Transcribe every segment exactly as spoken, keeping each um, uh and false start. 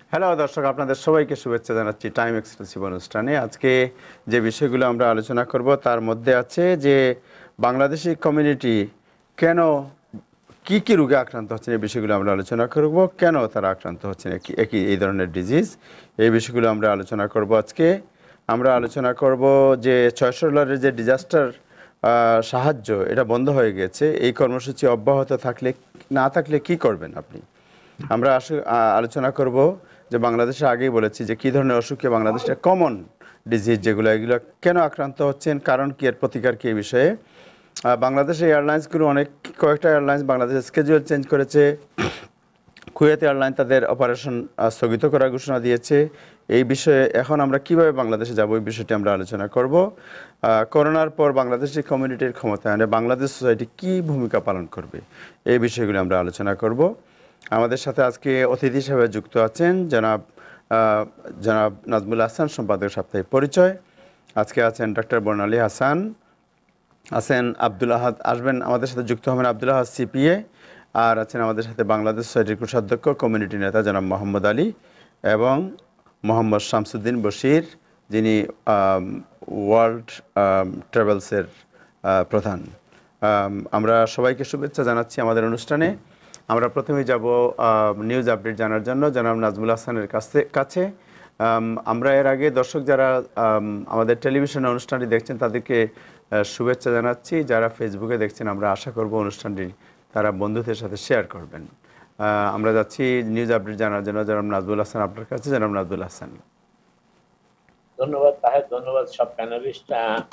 Hello দর্শক, আপনাদের সবাইকে শুভেচ্ছা জানাচ্ছি টাইম এক্সক্লুসিভ অনুষ্ঠানে। আজকে যে বিষয়গুলো আমরা আলোচনা করব তার মধ্যে আছে যে বাংলাদেশি কমিউনিটি কেন কি কি রোগে আক্রান্ত হচ্ছেন, এই বিষয়গুলো আমরা আলোচনা করব। কেন তারা আক্রান্ত হচ্ছেন একই একই এই ধরনের ডিজিজ, এই বিষয়গুলো আমরা আলোচনা করব আজকে। আমরা আলোচনা করব যে ছয়শো ডলারের যে ডিজাস্টার সাহায্য, এটা বন্ধ হয়ে গেছে। এই কর্মসূচি অব্যাহত থাকলে না থাকলে কি করবেন আপনি। আমরা আসলে আলোচনা করব যে বাংলাদেশে আগেই বলেছি যে কী ধরনের অসুখে বাংলাদেশের কমন ডিজিজ যেগুলো, এগুলো কেন আক্রান্ত হচ্ছেন, কারণ কি, এর প্রতিকার কি, এই বিষয়ে। বাংলাদেশের এয়ারলাইন্সগুলো অনেক কয়েকটা এয়ারলাইন্স বাংলাদেশের স্কেজুয়াল চেঞ্জ করেছে। কুয়েত এয়ারলাইন তাদের অপারেশন স্থগিত করার ঘোষণা দিয়েছে। এই বিষয়ে এখন আমরা কিভাবে বাংলাদেশে যাব, এই বিষয়টি আমরা আলোচনা করব। করোনার পর বাংলাদেশি কমিউনিটির ক্ষমতায়নে বাংলাদেশ সোসাইটি কী ভূমিকা পালন করবে, এই বিষয়গুলো আমরা আলোচনা করব। আমাদের সাথে আজকে অতিথি হিসেবে যুক্ত আছেন জনাব জনাব নাজমুল হাসান, সম্পাদক সাপ্তাহিক পরিচয়। আজকে আছেন ডক্টর বর্ণালী হাসান, আছেন আব্দুল আহাদ, আসবেন আমাদের সাথে যুক্ত হবেন আব্দুল আহাদ সিপিএ, আর আছেন আমাদের সাথে বাংলাদেশ সোসাইটির কোষাধ্যক্ষ কমিউনিটি নেতা জনাব মোহাম্মদ আলী এবং মোহাম্মদ শামসুদ্দিন বশির, যিনি ওয়ার্ল্ড ট্রাভেলসের প্রধান। আমরা সবাইকে শুভেচ্ছা জানাচ্ছি আমাদের অনুষ্ঠানে। আমরা প্রথমেই যাব নিউজ আপডেট জানার জন্য জনাব নাজমুল হাসানের কাছে কাছে আমরা এর আগে দর্শক যারা আমাদের টেলিভিশন অনুষ্ঠানটি দেখছেন তাদেরকে শুভেচ্ছা জানাচ্ছি। যারা ফেসবুকে দেখছেন, আমরা আশা করব অনুষ্ঠানটি তারা বন্ধুদের সাথে শেয়ার করবেন। আমরা যাচ্ছি নিউজ আপডেট জানার জন্য জনাব নাজমুল হাসান আপনার কাছে। জনাব নাজমুল হাসান। ধন্যবাদ তাহের, ধন্যবাদ সব প্যানেলিস্ট।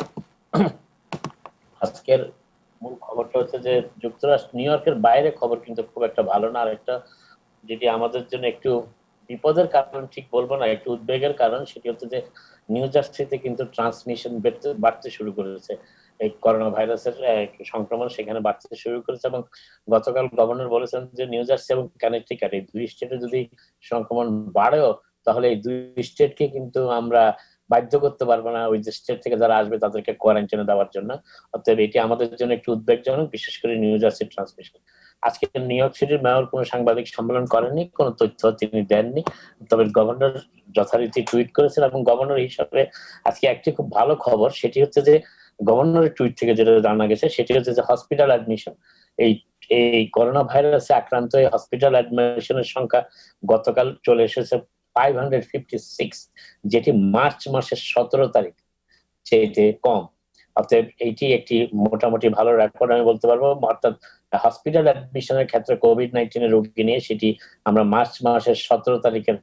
আজকের মূল খবরটা হচ্ছে যে যুক্তরাষ্ট্র নিউ ইয়র্কের বাইরে খবর কিন্তু খুব একটা ভালো না। আর একটা যেটি আমাদের জন্য একটু বিপদের কারণ ঠিক বলবো না, একটু উদ্বেগের কারণ, সেটি হচ্ছে যে নিউ জার্সিতে কিন্তু ট্রান্সমিশন বাড়তে শুরু করেছে। এই করোনা ভাইরাসের সংক্রমণ সেখানে বাড়তে শুরু করেছে এবং গতকাল গভর্নর বলেছেন যে নিউ জার্সি এবং কানেকটিকাট এই দুই স্টেটে যদি সংক্রমণ বাড়েও তাহলে এই দুই স্টেটকে কিন্তু আমরা বাধ্য করতে পারবো না ওই যে স্টেট থেকে যারা আসবে তাদেরকে কোয়ারেন্টাইনে দেওয়ার জন্য। অতএব এটি আমাদের জন্য একটু উদ্বেগজনক, বিশেষ করে নিউ জার্সি ট্রান্সমিশন। আজকে নিউ ইয়র্ক সিটির মেয়র কোনো সাংবাদিক সম্মেলন করেননি, কোনো তথ্য তিনি দেননি, তবে গভর্নর যথারীতি টুইট করেছেন। এবং গভর্নর হিসাবে আজকে একটি খুব ভালো খবর, সেটি হচ্ছে যে গভর্নরের টুইট থেকে যেটা জানা গেছে সেটি হচ্ছে যে হসপিটাল অ্যাডমিশন, এই এই করোনা ভাইরাসে আক্রান্ত এই হসপিটাল অ্যাডমিশনের সংখ্যা গতকাল চলে এসেছে ফাইভ হান্ড্রেড ফিফটি সিক্স, যেটি মার্চ মাসের সতেরো তারিখ চেয়ে কম। অতএব এইটি একটি মোটামুটি ভালো রেকর্ড আমি বলতে পারবো। অর্থাৎ হসপিটাল অ্যাডমিশনের ক্ষেত্রে কোভিড নাইন্টিনের রোগী নিয়ে সেটি আমরা মার্চ মাসের সতেরো তারিখের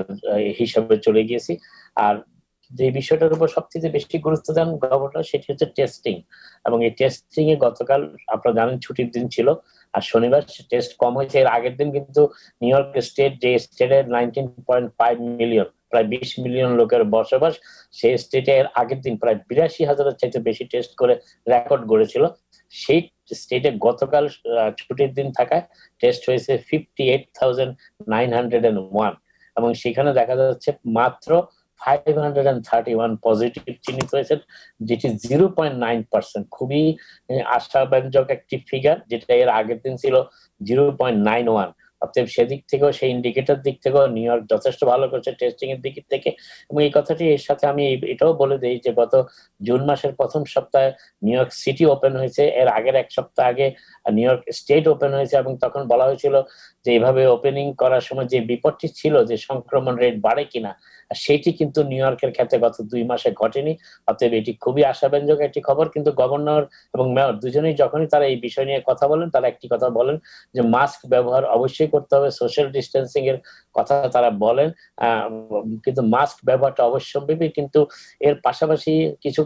হিসাবে চলে গিয়েছি। আর যে বিষয়টার উপর সবচেয়ে বেশি গুরুত্ব দেন গভর্নর সেটি হচ্ছে টেস্টিং। এবং এই টেস্টিং এ গতকাল আপনারা জানেন ছুটির দিন ছিল, আর শনিবার টেস্ট কম হয়েছে। এর আগের দিন কিন্তু নিউ ইয়র্ক স্টেট, যে স্টেটের নাইনটিন পয়েন্ট ফাইভ মিলিয়ন প্রায় বিশ মিলিয়ন লোকের বসবাস, সেই স্টেটে এর আগের দিন প্রায় বিরাশি হাজারের চাইতে বেশি টেস্ট করে রেকর্ড গড়েছিল। সেই স্টেটে গতকাল ছুটির দিন থাকায় টেস্ট হয়েছে fifty eight thousand nine hundred and one, এবং সেখানে দেখা যাচ্ছে মাত্র five hundred thirty one positive চিহ্নিত হয়েছে, যেটি জিরো পয়েন্ট নাইন পার্সেন্ট। খুবই আশাব্যঞ্জক একটি ফিগার, যেটা এর আগের দিন ছিল জিরো পয়েন্ট নাইন ওয়ান। অতএব সেদিক থেকেও, সেই ইন্ডিকেটর দিক থেকেও নিউ ইয়র্ক যথেষ্ট ভালো করছে টেস্টিং এর দিক থেকে। এবং এই কথাটি এর সাথে আমি এটাও বলে দিই যে গত জুন মাসের প্রথম সপ্তাহে নিউ ইয়র্ক সিটি ওপেন হয়েছে, এর আগের এক সপ্তাহ আগে নিউ ইয়র্ক স্টেট ওপেন হয়েছে, এবং তখন বলা হয়েছিল যে এইভাবে ওপেনিং করার সময় যে বিপদটি ছিল যে সংক্রমণ রেট বাড়ে কিনা, সেটি কিন্তু নিউ ইয়র্কের ক্ষেত্রে গত দুই মাসে ঘটেনি। অতএব এটি খুবই আশাব্যঞ্জক একটি খবর। কিন্তু গভর্নর এবং মেয়র দুজনেই যখনই তারা এই বিষয় নিয়ে কথা বলেন, তারা একটি কথা বলেন যে মাস্ক ব্যবহার অবশ্যই করতে হবে, সোশ্যাল ডিস্টেন্সিং এর কথা তারা বলেন, আহ কিন্তু মাস্ক ব্যবহারটা অবশ্যম্ভাবী। কিন্তু এর পাশাপাশি কিছু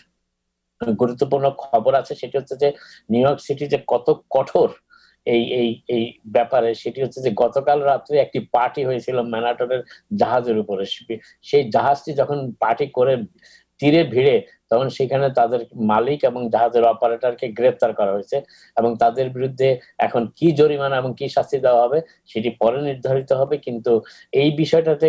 গুরুত্বপূর্ণ খবর আছে, সেটি হচ্ছে যে নিউ ইয়র্ক সিটি যে কত কঠোর এই এই এই ব্যাপারে, সেটি হচ্ছে যে গতকাল রাত্রে একটি পার্টি হয়েছিল ম্যানহাটনের জাহাজের উপরে। সেই জাহাজটি যখন পার্টি করে তীরে ভিড়ে, তখন সেখানে তাদের মালিক এবং জাহাজের অপারেটরকে গ্রেপ্তার করা হয়েছে, এবং তাদের বিরুদ্ধে এখন কি জরিমানা এবং কি শাস্তি দেওয়া হবে সেটি পরে নির্ধারিত হবে। কিন্তু এই বিষয়টাতে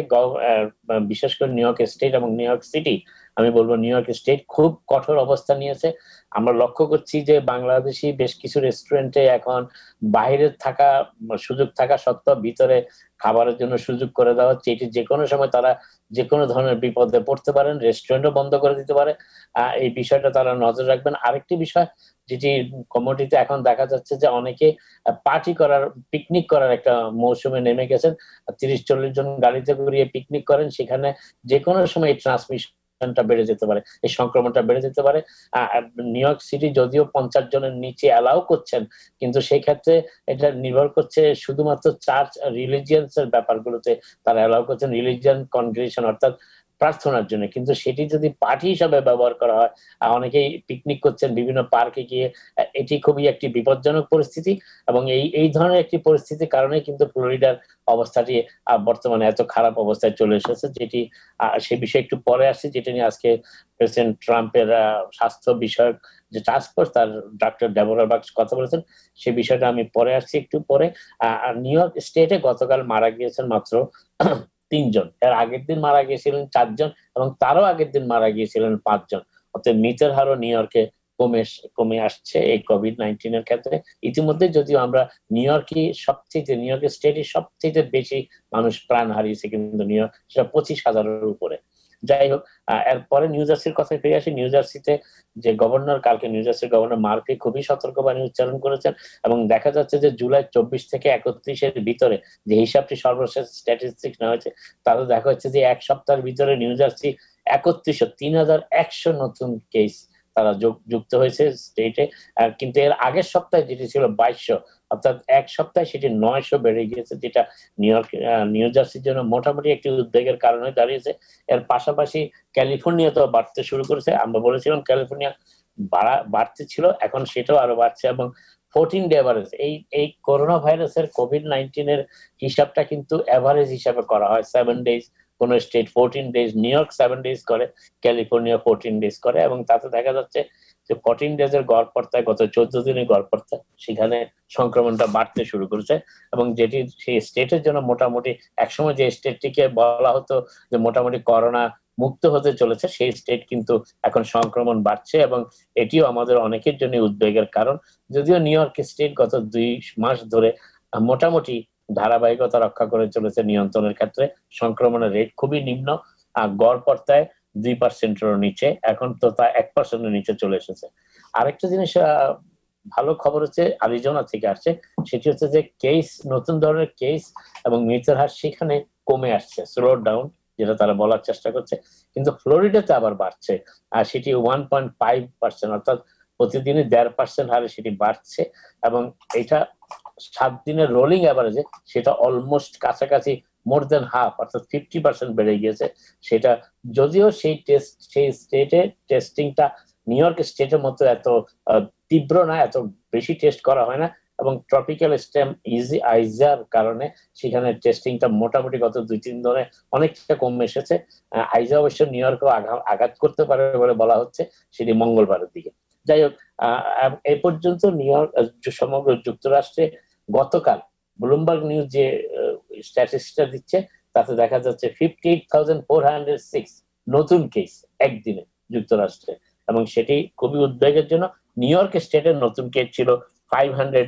বিশেষ করে নিউ ইয়র্ক স্টেট এবং নিউ ইয়র্ক সিটি, আমি বলবো নিউ ইয়র্ক স্টেট খুব কঠোর অবস্থান নিয়েছে। আমরা লক্ষ্য করছি যে বাংলাদেশি বেশ কিছু রেস্টুরেন্টে এখন বাইরে থাকা সুযোগ থাকা সত্ত্বেও ভিতরে খাবারের জন্য সুযোগ করে দেওয়া হচ্ছে, এটি যে কোনো সময় তারা যে কোনো ধরনের বিপদে পড়তে পারেন, রেস্টুরেন্টও বন্ধ করে দিতে পারে। আহ এই বিষয়টা তারা নজর রাখবেন। আরেকটি বিষয় যেটি কমিউনিটিতে এখন দেখা যাচ্ছে যে অনেকে পার্টি করার, পিকনিক করার একটা মৌসুমে নেমে গেছেন। তিরিশ চল্লিশ জন গাড়িতে ঘুরিয়ে পিকনিক করেন, সেখানে যে কোনো সময় এই ট্রান্সমিশনটা বেড়ে যেতে পারে, এই সংক্রমণটা বেড়ে যেতে পারে। নিউ ইয়র্ক সিটি যদিও পঞ্চাশ জনের নিচে অ্যালাউ করছেন, কিন্তু সেই ক্ষেত্রে এটা নির্ভর করছে শুধুমাত্র চার্চ রিলিজিয়ান্স এর ব্যাপারগুলোতে তারা অ্যালাউ করছেন, রিলিজিয়ান কনগ্রেগেশন অর্থাৎ প্রার্থনার জন্য। কিন্তু সেটি যদি পার্টি হিসাবে ব্যবহার করা হয়, অনেকেই পিকনিক করছেন বিভিন্ন পার্কে গিয়ে, এটি খুবই একটি বিপজ্জনক পরিস্থিতি। এবং এই এই ধরনের একটি পরিস্থিতির কারণে কিন্তু ফ্লোরিডার অবস্থাটি বর্তমানে এত খারাপ অবস্থায় চলে এসেছে, যেটি সে বিষয়ে একটু পরে আসছে, যেটা নিয়ে আজকে প্রেসিডেন্ট ট্রাম্পের স্বাস্থ্য বিষয়ক যে টাস্কফোর্স তার ডক্টর ডেবোরা বার্গস কথা বলেছেন, সে বিষয়টা আমি পরে আসছি একটু পরে। আর নিউ ইয়র্ক স্টেটে গতকাল মারা গিয়েছেন মাত্র তিনজন, এর আগের দিন মারা গিয়েছিলেন চারজন, এবং তারও আগের দিন মারা গিয়েছিলেন পাঁচজন। অর্থাৎ মৃতের হারও নিউ ইয়র্কে কমে কমে আসছে এই কোভিড নাইন্টিন এর ক্ষেত্রে। ইতিমধ্যে যদিও আমরা নিউ ইয়র্কই সবচেয়ে, নিউ ইয়র্কের স্টেটই সবচেয়ে বেশি মানুষ প্রাণ হারিয়েছে, কিন্তু নিউ ইয়র্ক সেটা পঁচিশ হাজারের উপরে। যাই হোক, এরপরে নিউ জার্সির কথায় ফিরে আসি। নিউ জার্সিতে যে গভর্নর, কালকে নিউ জার্সির গভর্নর মার্ফি খুবই সতর্কবাণী উচ্চারণ করেছেন, এবং দেখা যাচ্ছে যে জুলাই চব্বিশ থেকে একত্রিশের ভিতরে যে হিসাবটি সর্বশেষ স্ট্যাটিস্টিক্স নেওয়া হয়েছে, তাতে দেখা যাচ্ছে যে এক সপ্তাহের ভিতরে নিউ জার্সি একত্রিশশো তিন হাজার একশো নতুন কেস তারা যুক্ত হয়েছে স্টেটে। কিন্তু এর আগের সপ্তাহে যেটি ছিল বাইশশো, অর্থাৎ এক সপ্তাহে সেটি নয়শো বেড়ে গিয়েছে, যেটা নিউ ইয়র্ক নিউ জার্সির জন্য মোটামুটি একটি উদ্বেগের কারণ হয়ে দাঁড়িয়েছে। এর পাশাপাশি ক্যালিফোর্নিয়াতেও বাড়তে শুরু করেছে। আমরা বলেছিলাম ক্যালিফোর্নিয়া বাড়া বাড়তে ছিল, এখন সেটাও আরো বাড়ছে। এবং ফোরটিন ডে এভারেজ, এই এই করোনা ভাইরাসের কোভিড নাইন্টিন এর হিসাবটা কিন্তু এভারেজ হিসাবে করা হয়। সেভেন ডেজ কোন state fourteen days, New York seven days করে, ক্যালিফোর্নিয়া ফোরটিন ডেজ করে, এবং তাতে দেখা যাচ্ছে যে ফোরটিন ডেজ এর গড়পড়তায় গত চোদ্দ দিনের গড়পড়তায় সেখানে সংক্রমণটা বাড়তে শুরু করেছে। এবং যেটি সেই স্টেটের জন্য মোটামুটি একসময় যে স্টেটটিকে বলা হতো যে মোটামুটি করোনা মুক্ত হতে চলেছে, সেই স্টেট কিন্তু এখন সংক্রমণ বাড়ছে, এবং এটিও আমাদের অনেকের জন্য উদ্বেগের কারণ। যদিও নিউ ইয়র্ক স্টেট গত দুই মাস ধরে মোটামুটি ধারাবাহিকতা রক্ষা করে চলেছে নিয়ন্ত্রণের ক্ষেত্রে, সংক্রমণের রেট খুবই নিম্ন, গড় পর্তায় দুই পার্সেন্টেরও নিচে, এখন তো তা এক পার্সেন্টের নিচে চলে এসেছে। আরেকটা জিনিস ভালো খবর হচ্ছে আরিজোনা থেকে আসছে, সেটি হচ্ছে যে কেস, নতুন ধরনের কেস এবং মৃত্যুর হার সেখানে কমে আসছে, স্লো ডাউন যেটা তারা বলার চেষ্টা করছে। কিন্তু ফ্লোরিডাতে আবার বাড়ছে, আর সেটি ওয়ান পয়েন্ট ফাইভ পার্সেন্ট, অর্থাৎ প্রতিদিনই দেড় পার্সেন্ট হারে সেটি বাড়ছে। এবং এটা সাত দিনের রোলিং অ্যাভারেজে সেটা অলমোস্ট কাছাকাছি মোর দেন হাফ, অর্থাৎ ফিফটি পার্সেন্ট বেড়ে গিয়েছে সেটা। যদিও সেই টেস্ট, সেই স্টেটে টেস্টিংটা নিউ ইয়র্ক স্টেটের মতো এত তীব্র না, এত বেশি টেস্ট করা হয় না, এবং ট্রপিক্যাল স্টেম ইজি আইজার কারণে সেখানে টেস্টিংটা মোটামুটি গত দুই তিন দিনে অনেকটা কমে এসেছে। আইজা অবশ্য নিউ ইয়র্কেও আঘাত করতে পারে বলে বলা হচ্ছে, সেটি মঙ্গলবারের দিকে। যাই হোক, আহ এই পর্যন্ত নিউ ইয়র্ক সমগ্র যুক্তরাষ্ট্রে গতকাল ব্লুমবার্গ নিউজ যে স্ট্যাটিস্টিক্সটা দিচ্ছে, তাতে দেখা যাচ্ছে fifty eight thousand four hundred six নতুন কেস একদিনে যুক্তরাষ্ট্রে, এবং সেটি খুবই উদ্বেগের জন্য। নিউ ইয়র্ক স্টেটের নতুন কেস ছিল ফাইভ হান্ড্রেড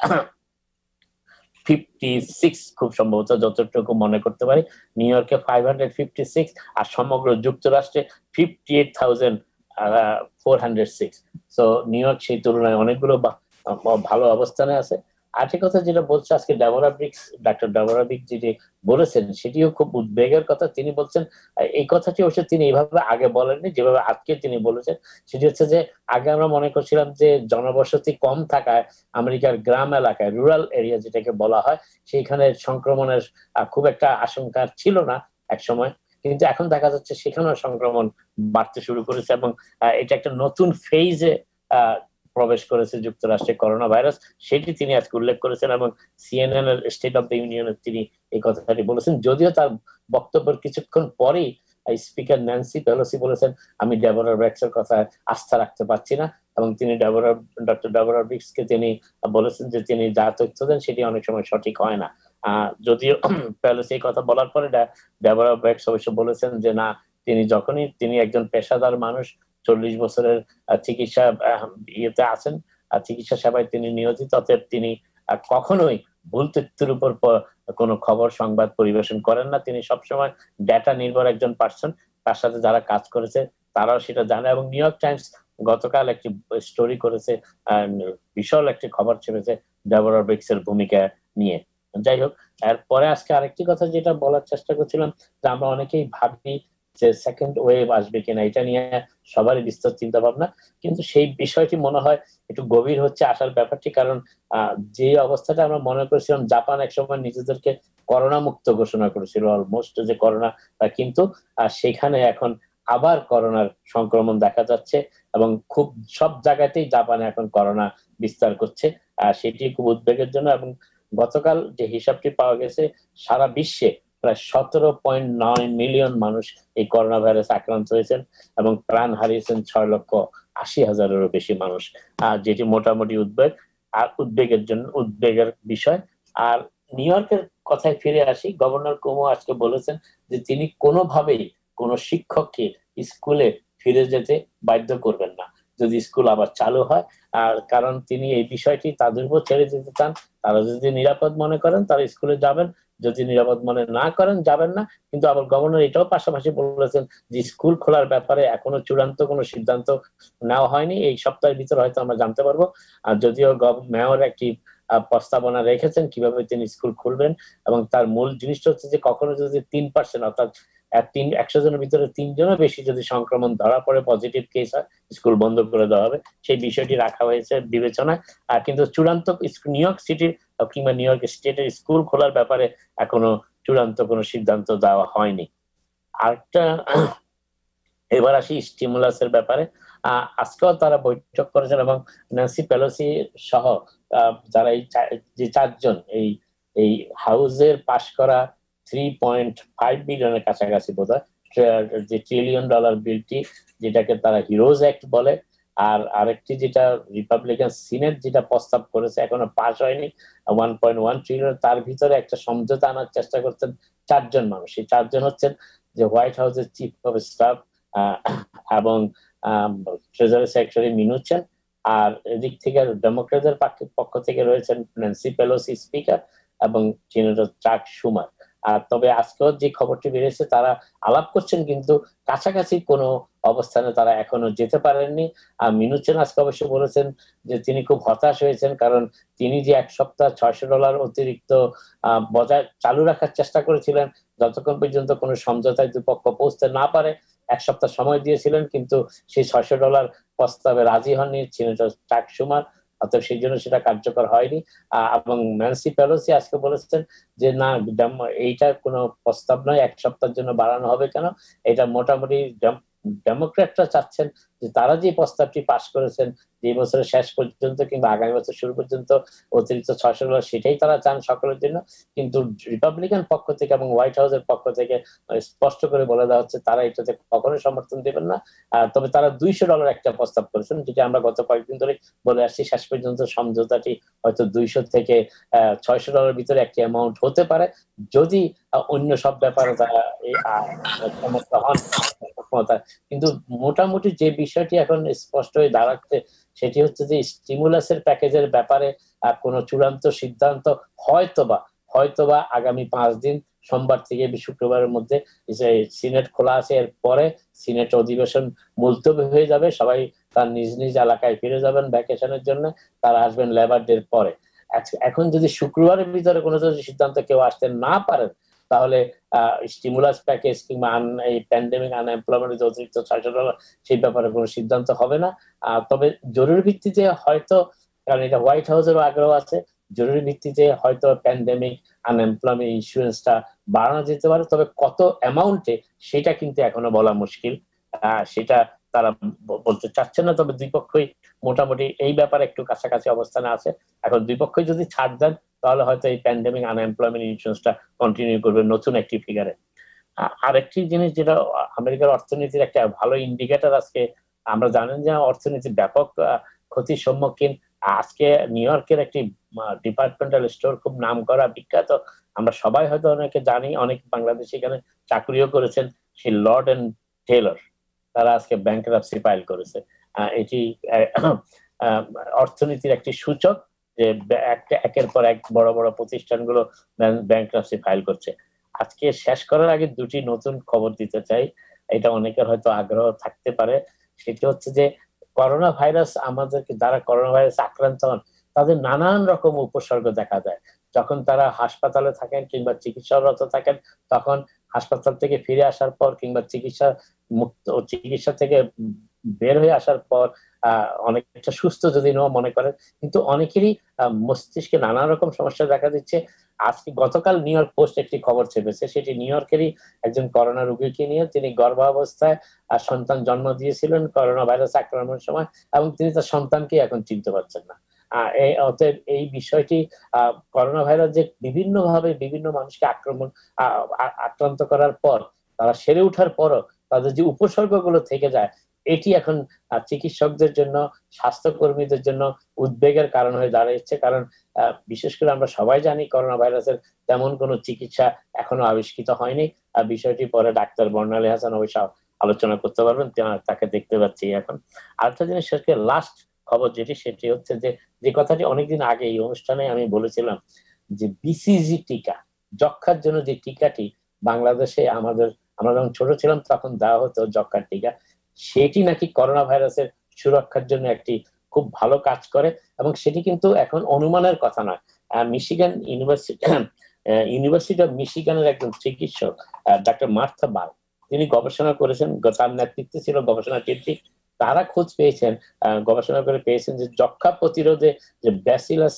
ফিফটি সিক্স, খুব সম্ভবত যতটুকু মনে করতে পারি, নিউ ইয়র্কে ফাইভ হান্ড্রেড ফিফটি সিক্স, আর সমগ্র যুক্তরাষ্ট্রে fifty eight thousand four hundred six. তো নিউ ইয়র্ক সেই তুলনায় অনেকগুলো ভালো অবস্থানে আছে। আরেকটি কথা যেটা বলছে আজকে Deborah Birx, doctor Deborah Birx যেটি বলেছেন সেটিও খুব উদ্বেগের কথা। তিনি বলছেন, এই কথাটি অবশ্য তিনি এইভাবে আগে বলেননি যেভাবে আজকে তিনি বলেছেন, সেটি হচ্ছে যে আগে আমরা মনে করছিলাম যে জনবসতি কম থাকায় আমেরিকার গ্রাম এলাকায়, রুরাল এরিয়া যেটাকে বলা হয়, সেইখানে সংক্রমণের খুব একটা আশঙ্কা ছিল না এক সময়, কিন্তু এখন দেখা যাচ্ছে সেখানেও সংক্রমণ বাড়তে শুরু করেছে, এবং এটা একটা নতুন ফেজে আহ প্রবেশ করেছে যুক্তরাষ্ট্রে করোনা ভাইরাস, সেটি তিনি আজকে উল্লেখ করেছেন। এবং সিএনএন এর স্টেট অফ দ্য ইউনিয়নে তিনি এই কথাটি বলেছেন, যদিও তার বক্তব্যের কিছুক্ষণ পরেই স্পিকার ন্যান্সি পেলোসি বলেছেন, আমি ডেবোরা ব্রিক্সের কথা আস্থা রাখতে পারছি না, এবং তিনি ডেবোরা ডক্টর ডেবোরা ব্রিক্সকে তিনি বলেছেন যে তিনি যা তথ্য দেন সেটি অনেক সময় সঠিক হয় না। আহ যদিও পেলোসি এই কথা বলার পরে ডেবোরা ব্রিক্স অবশ্য বলেছেন যে না, তিনি যখনই, তিনি একজন পেশাদার মানুষ, চল্লিশ বছরের চিকিৎসা ইয়েতে আছেন, চিকিৎসা সেবায় তিনি নিয়োজিত, অতএব তিনি কখনোই ভুল তথ্যের উপর কোনো খবর সংবাদ পরিবেশন করেন না, তিনি সবসময় ডেটা নির্ভর একজন পার্সন। তার সাথে যারা কাজ করেছে তারাও সেটা জানে। এবং নিউ ইয়র্ক টাইমস গতকাল একটি স্টোরি করেছে, বিশাল একটি খবর ছেপেছে ডেবরা ব্রিক্স এর ভূমিকা নিয়ে। যাই হোক, এরপরে আজকে আরেকটি কথা যেটা বলার চেষ্টা করছিলাম, যে আমরা অনেকেই ভাবি যে সেকেন্ড ওয়েভ আসবে কিনা, এটা নিয়ে সবারই বিস্তর চিন্তা ভাবনা, কিন্তু সেই বিষয়টি মনে হয় একটু গভীর হচ্ছে আসার ব্যাপারটি। কারণ আহ যে অবস্থাটা আমরা মনে করেছিলাম, জাপান একসময় নিজেদেরকে করোনা মুক্ত ঘোষণা করেছিল অলমোস্ট, যে করোনা, কিন্তু সেখানে এখন আবার করোনার সংক্রমণ দেখা যাচ্ছে এবং খুব সব জায়গাতেই জাপানে এখন করোনা বিস্তার করছে। আর সেটি খুব উদ্বেগের জন্য। এবং গতকাল যে হিসাবটি পাওয়া গেছে, সারা বিশ্বে প্রায় সতেরো পয়েন্ট নয় মিলিয়ন মানুষ এই করোনা ভাইরাস আক্রান্ত হয়েছেন এবং প্রাণ হারিয়েছেন ছয় লক্ষ আশি হাজারেরও বেশি মানুষ, আহ যেটি মোটামুটি উদ্বেগ আর উদ্বেগের জন্য উদ্বেগের বিষয়। আর নিউ ইয়র্কের কথায় ফিরে আসি, গভর্নর কুমো আজকে বলেছেন যে তিনি কোনোভাবেই কোনো শিক্ষককে স্কুলে ফিরে যেতে বাধ্য করবেন না যদি স্কুল আবার চালু হয়। আর কারণ তিনি এই বিষয়টি তাদের উপর ছেড়ে দিতে চান। তারা যদি নিরাপদ মনে করেন তারা স্কুলে যাবেন, যদি নিরাপদ মনে না করেন যাবেন না। কিন্তু আবার গভর্নর এটাও পাশাপাশি বলেছেন যে স্কুল খোলার ব্যাপারে এখনো চূড়ান্ত কোনো সিদ্ধান্ত নেওয়া হয়নি, এই সপ্তাহের ভিতরে হয়তো আমরা জানতে পারবো। আর যদিও মেয়র একটি প্রস্তাবনা রেখেছেন কিভাবে তিনি স্কুল খুলবেন, এবং তার মূল জিনিসটা হচ্ছে যে কখনো যদি তিন পার্সেন্ট অর্থাৎ তিন একশো জনের ভিতরে তিনজনের বেশি যদি সংক্রমণ ধরা পড়ে, পজিটিভ কেস হয়, স্কুল বন্ধ করে দেওয়া হবে, সেই বিষয়টি রাখা হয়েছে বিবেচনায়। আর কিন্তু চূড়ান্ত নিউ ইয়র্ক সিটির কিংবা নিউ ইয়র্ক স্টেটের স্কুল খোলার ব্যাপারে এখনো চূড়ান্ত কোনো সিদ্ধান্ত দেওয়া হয়নি। আরেকটা, এবার আসি স্টিমুলাসের ব্যাপারে। আহ আজকেও তারা বৈঠক করেছেন এবং ন্যান্সি পেলোসি সহ যারা এই যে চারজন এই এই হাউসের পাশ করা থ্রি পয়েন্ট ফাইভ বিলিয়নের কাছাকাছি বোধ হয় যে ট্রিলিয়ন ডলার বিলটি, যেটাকে তারা হিরোজ অ্যাক্ট বলে, আর আরেকটি যেটা রিপাবলিকান সিনেট যেটা প্রস্তাব করেছে এখনো পাস হয়নি, ওয়ান পয়েন্ট ওয়ান ট্রিলিয়ন, তার ভিতরে একটা সমঝোতা আনার চেষ্টা করছেন চারজন মানুষ। এই চারজন হচ্ছেন যে হোয়াইট হাউসের চিফ অফ স্টাফ এবং ট্রেজারি সেক্রেটারি মিনুচেন, আর এদিক থেকে ডেমোক্রেটদের পক্ষ থেকে রয়েছেন ন্যান্সি পেলোসি স্পিকার এবং সিনেটর চাক শুমার। আর তবে আজকেও যে খবরটি বেরিয়েছে তারা আলাপ করছেন, কিন্তু কাছাকাছি কোনো অবস্থানে তারা এখনো যেতে পারেননি। আর মিনুচেন আজকে অবশ্য বলেছেন যে তিনি খুব হতাশ হয়েছেন, কারণ তিনি যে এক সপ্তাহ ছয়শো ডলার অতিরিক্ত আহ বজায় চালু রাখার চেষ্টা করেছিলেন, যতক্ষণ পর্যন্ত কোনো সমঝোতায় দুপক্ষ পৌঁছতে না পারে এক সপ্তাহ সময় দিয়েছিলেন, কিন্তু সেই ছয়শো ডলার প্রস্তাবে রাজি হননি সিনেটর চাক শুমার, অর্থাৎ সেই জন্য সেটা কার্যকর হয়নি। এবং ন্যান্সি পেলোসি আজকে বলেছেন যে না, এইটা কোনো প্রস্তাব নয়, এক সপ্তাহের জন্য বাড়ানো হবে কেন, এটা মোটামুটি ডেমোক্রেটরা চাচ্ছেন যে তারা যে প্রস্তাবটি পাশ করেছেন যে বছরের শেষ পর্যন্ত কিংবা আগামী বছর শুরু পর্যন্ত অতিরিক্ত ছয়শো ডলার, সেটাই তারা চান সকলের জন্য। কিন্তু রিপাবলিকান পক্ষ থেকে এবং হোয়াইট হাউসের পক্ষ থেকে স্পষ্ট করে বলে দেওয়া হচ্ছে তারা এটাতে কখনোই সমর্থন দেবেন না। তবে তারা দুইশো ডলার একটা প্রস্তাব করেছেন, যেটা আমরা গত কয়েকদিন ধরে বলে আসছি, শেষ পর্যন্ত সমঝোতাটি হয়তো দুইশো থেকে আহ ছয়শো ডলার ভিতরে একটি অ্যামাউন্ট হতে পারে, যদি অন্য সব ব্যাপারে তারা সমর্থ হন। কিন্তু মোটামুটি যে বিষয়টি এখন স্পষ্ট হয়ে দাঁড়াচ্ছে সেটি হচ্ছে যে স্টিমুলাসের প্যাকেজের ব্যাপারে কোনো চূড়ান্ত সিদ্ধান্ত হয়তোবা হয়তোবা আগামী পাঁচ দিন সোমবার থেকে শুক্রবারের মধ্যে সিনেট খোলা আছে, এর পরে সিনেট অধিবেশন মুলতবি হয়ে যাবে, সবাই তার নিজ নিজ এলাকায় ফিরে যাবেন ভ্যাকেশনের জন্য, তারা আসবেন লেবার ডের পরে। এখন যদি শুক্রবারের ভিতরে কোনো সিদ্ধান্ত কেউ আসতে না পারেন, তাহলে স্টিমুলাস প্যাকেজ কিংবা এই প্যান্ডেমিক আনএমপ্লয়মেন্ট অতিরিক্ত ছয়শো ডলার সেই ব্যাপারে কোনো সিদ্ধান্ত হবে না। তবে জরুরি ভিত্তিতে হয়তো, কারণ এটা হোয়াইট হাউসেরও আগ্রহ আছে, জরুরি ভিত্তিতে হয়তো প্যান্ডেমিক আনএমপ্লয়মেন্ট ইন্স্যুরেন্সটা বাড়ানো যেতে পারে, তবে কত অ্যামাউন্টে সেটা কিন্তু এখনো বলা মুশকিল, সেটা তারা বলতে চাচ্ছে না। তবে দুই পক্ষই মোটামুটি এই ব্যাপারে একটু কাছাকাছি অবস্থানে আছে। এখন দুই পক্ষই যদি ছাড় দেন তাহলে হয়তো এই প্যান্ডেমিক আনএমপ্লয়মেন্ট ইন্স্যুরেন্সটা কন্টিনিউ করবে নতুন একটি ফিগারে। আরেকটি জিনিস যেটা আমেরিকার অর্থনীতির একটা ভালো ইন্ডিকেটর, আজকে আমরা জানেন যে অর্থনীতি ব্যাপক ক্ষতির সম্মুখীন। আজকে নিউ ইয়র্কের একটি ডিপার্টমেন্টাল স্টোর, খুব নাম করা বিখ্যাত, আমরা সবাই হয়তো অনেকে জানি, অনেক বাংলাদেশি এখানে চাকরিও করেছেন, সেই লর্ড এন্ড টেলর, তারা আজকে ব্যাংকরাপসি ফাইল করেছে। এটি অর্থনীতির একটি সূচক, যে একের পর এক বড় বড় প্রতিষ্ঠানগুলো ব্যাংকরাপসি ফাইল করছে। আজকে শেষ করার আগে দুটি নতুন খবর দিতে চাই, এটা অনেকের হয়তো আগ্রহ থাকতে পারে। সেটি হচ্ছে যে করোনা ভাইরাস আমাদেরকে, যারা করোনা ভাইরাস আক্রান্ত হন তাদের নানান রকম উপসর্গ দেখা যায়। যখন তারা হাসপাতালে থাকেন কিংবা চিকিৎসারত থাকেন, তখন হাসপাতাল থেকে ফিরে আসার পর কিংবা চিকিৎসা মুক্ত চিকিৎসা থেকে বের হয়ে আসার পর আহ অনেকটা সুস্থ যদি মনে করেন, কিন্তু অনেকেরই মস্তিষ্কে নানা রকম সমস্যা দেখা দিচ্ছে। আজকে গতকাল নিউ ইয়র্ক পোস্ট একটি খবর ছেপেছে, সেটি নিউ ইয়র্কেরই একজন করোনা রোগীকে নিয়ে। তিনি গর্ভাবস্থায় আর সন্তান জন্ম দিয়েছিলেন করোনা ভাইরাস আক্রমণের সময়, এবং তিনি তার সন্তানকে এখন চিনতে পারছেন না। আহ এই অতএব এই বিষয়টি আহ করোনা ভাইরাস যে বিভিন্ন ভাবে বিভিন্ন মানুষকে আক্রমণ আক্রান্ত করার পর তারা সেরে ওঠার পরও তাদের যে উপসর্গগুলো থেকে যায়, এটি এখন চিকিৎসকদের জন্য, স্বাস্থ্যকর্মীদের জন্য উদ্বেগের কারণ হয়ে দাঁড়িয়েছে। কারণ বিশেষ করে আমরা সবাই জানি করোনা ভাইরাসের তেমন কোনো চিকিৎসা এখনো আবিষ্কৃত হয়নি। আর বিষয়টি পরে ডাক্তার বর্ণালী হাসান অবশ্য আলোচনা করতে পারবেন, তাকে দেখতে পাচ্ছি এখন। আরেকটা জিনিস লাস্ট খবর যেটি, সেটি হচ্ছে যে যে কথাটি অনেকদিন আগে এই অনুষ্ঠানে আমি বলেছিলাম যে বিসিজি টিকা, যক্ষার জন্য যে টিকাটি বাংলাদেশে আমাদের, আমরা যখন ছোট ছিলাম তখন দেওয়া হতো যক্ষার টিকা, সেটি নাকি করোনা ভাইরাসের সুরক্ষার জন্য একটি খুব ভালো কাজ করে। এবং সেটি কিন্তু এখন অনুমানের কথা নয়। মিশিগান ইউনিভার্সিটি ইউনিভার্সিটি অফ মিশিগানের একজন চিকিৎসক ডাক্তার মার্থা বাল, তিনি গবেষণা করেছেন, তার নেতৃত্বে ছিল গবেষণা টিমটি। তারা খোঁজ পেয়েছেন, গবেষণা করে পেয়েছেন যে যক্ষা প্রতিরোধে যে ব্যাসিলাস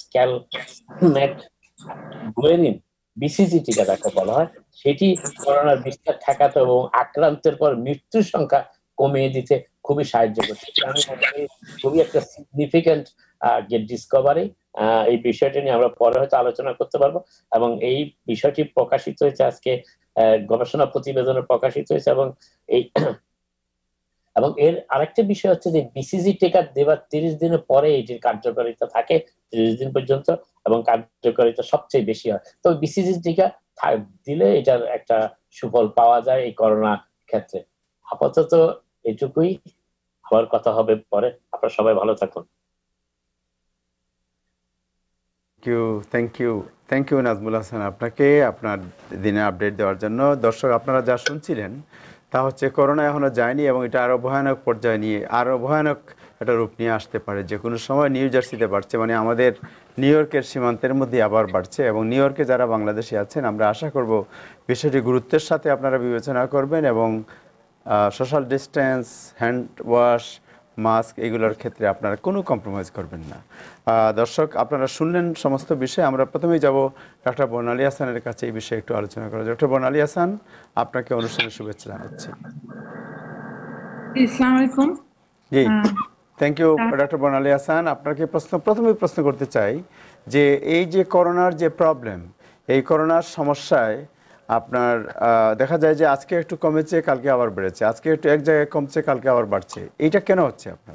ক্যালমেট-গুয়েরিন বিসিজি টিকা যাকে বলা হয়, সেটি করোনার বিস্তার ঠেকাতে এবং আক্রান্তের পর মৃত্যুর সংখ্যা কমিয়ে দিতে খুবই সাহায্য করছে। আমি মনে করি খুবই একটা সিগনিফিক্যান্ট ডিসকভারি। এই বিষয়টি নিয়ে আমরা পরে হয়তো আলোচনা করতে পারবো। এবং এই বিষয়টি প্রকাশিত হয়েছে আজকে, গবেষণা প্রতিবেদনে প্রকাশিত হয়েছে। এবং এই এবং এর আরেকটা বিষয় হচ্ছে যে বিসিজি টিকা দেওয়ার তিরিশ দিনের পরে এটির কার্যকারিতা থাকে, তিরিশ দিন পর্যন্ত, এবং কার্যকারিতা সবচেয়ে বেশি হয়। তো বিসিজি টিকা দিলে এটার একটা সুফল পাওয়া যায় এই করোনা ক্ষেত্রে। আপাতত এটুকুই, আবার কথা হবে পরে। আপনারা সবাই ভালো থাকুন। Thank you thank you thank you Nazmul Hasan, আপনাকে আপনার দিনে আপডেট দেওয়ার জন্য। দর্শক, আপনারা যা শুনছিলেন তা হচ্ছে করোনা এখনো যায়নি এবং এটা আরো ভয়ানক পর্যায়ে নিয়ে, আরো ভয়ানক একটা রূপ নিয়ে আসতে পারে। যে কোনো সময় নিউ জার্সিতে বাড়ছে, মানে আমাদের নিউ ইয়র্কের সীমান্তের মধ্যে আবার বাড়ছে। এবং নিউ ইয়র্কে যারা বাংলাদেশি আছেন, আমরা আশা করব বিষয়টি গুরুত্বের সাথে আপনারা বিবেচনা করবেন এবং social distance, hand wash, mask এগুলোর ক্ষেত্রে আপনারা কোনো কম্প্রোমাইজ করবেন না। দর্শক, আপনারা শুনলেন সমস্ত বিষয়। আমরা প্রথমেই যাব ডক্টর বর্ণালী হাসানের কাছে এই বিষয়ে একটু আলোচনা করা। ডক্টর বর্ণালী হাসান, আপনাকে অনুষ্ঠানের শুভেচ্ছা জানাচ্ছি। আসসালামু আলাইকুম। জি, thank you doctor Barnali Hasan. আপনাকে প্রশ্ন প্রথমে প্রশ্ন করতে চাই যে এই যে করোনার যে প্রবলেম, এই করোনার সমস্যায় আপনার দেখা যায় যে আজকে একটু কমেছে, কালকে আবার বেড়েছে, আজকে একটু এক জায়গায় কমছে, কালকে আবার বাড়ছে, এইটা কেন হচ্ছে আপনার?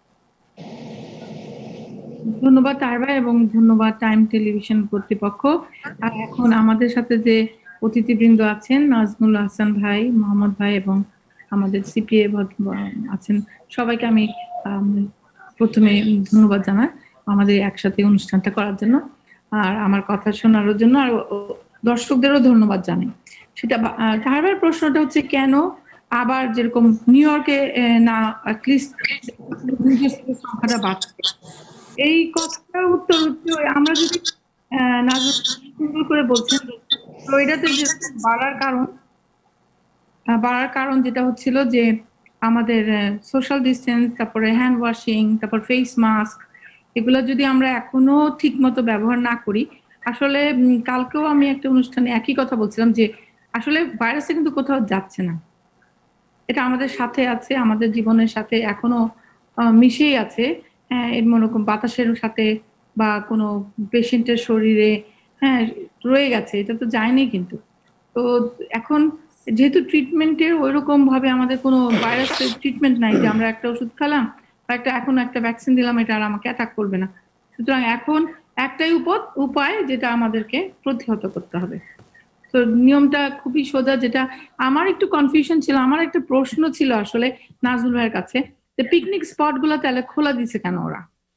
ধন্যবাদ তারবা, এবং ধন্যবাদ টাইম টেলিভিশন কর্তৃপক্ষ। আর এখন আমাদের সাথে যে অতিথিবৃন্দ আছেন, নাজমুল হাসান ভাই, মোহাম্মদ ভাই এবং আমাদের সিপিএ আছেন, সবাইকে আমি প্রথমে ধন্যবাদ জানাই আমাদের একসাথে অনুষ্ঠানটা করার জন্য, আর আমার কথা শোনার জন্য, আর দর্শকদেরও ধন্যবাদ জানাই। সেটা তারবার প্রশ্নটা হচ্ছে কেন আবার যেরকম নিউ ইয়র্কে না অ্যাটলিস্ট সংখ্যাটা বাড়ছে, এই কথাটার উত্তর হচ্ছে আমরা যদি সুন্দর করে বলছেন তো এটাতে যে বাড়ার কারণ বাড়ার কারণ যেটা হচ্ছিল যে আমাদের সোশ্যাল ডিস্টেন্স, তারপরে হ্যান্ড ওয়াশিং, তারপর ফেস মাস্ক, এগুলো যদি আমরা এখনো ঠিক মতো ব্যবহার না করি, আসলে কালকেও আমি একটা অনুষ্ঠানে একই কথা বলছিলাম যে আসলে ভাইরাসটা কিন্তু কোথাও যাচ্ছে না, এটা আমাদের সাথে আছে, আমাদের জীবনের সাথে এখনো মিশেই আছে। হ্যাঁ, এর মনে করুন বাতাসের সাথে বা কোনো পেশেন্টের শরীরে হ্যাঁ রয়ে গেছে, এটা তো যায়নি কিন্তু। তো এখন যেহেতু ট্রিটমেন্টের ওইরকম ভাবে আমাদের কোনো ভাইরাসের ট্রিটমেন্ট নাই যে আমরা একটা ওষুধ খেলাম বা একটা এখন একটা ভ্যাকসিন দিলাম, এটা আর আমাকে অ্যাটাক করবে না। সুতরাং এখন একটাই উপায় যেটা আমাদেরকে প্রতিহত করতে হবে। তো নিয়মটা খুবই সোজা। যেটা আমার একটু কনফিউশন ছিল, আমার একটা প্রশ্ন ছিল আসলে নাজমুল ভাইয়ের কাছে, যে পিকনিক স্পট গুলো তাহলে খোলা দিছে কেন ওরা?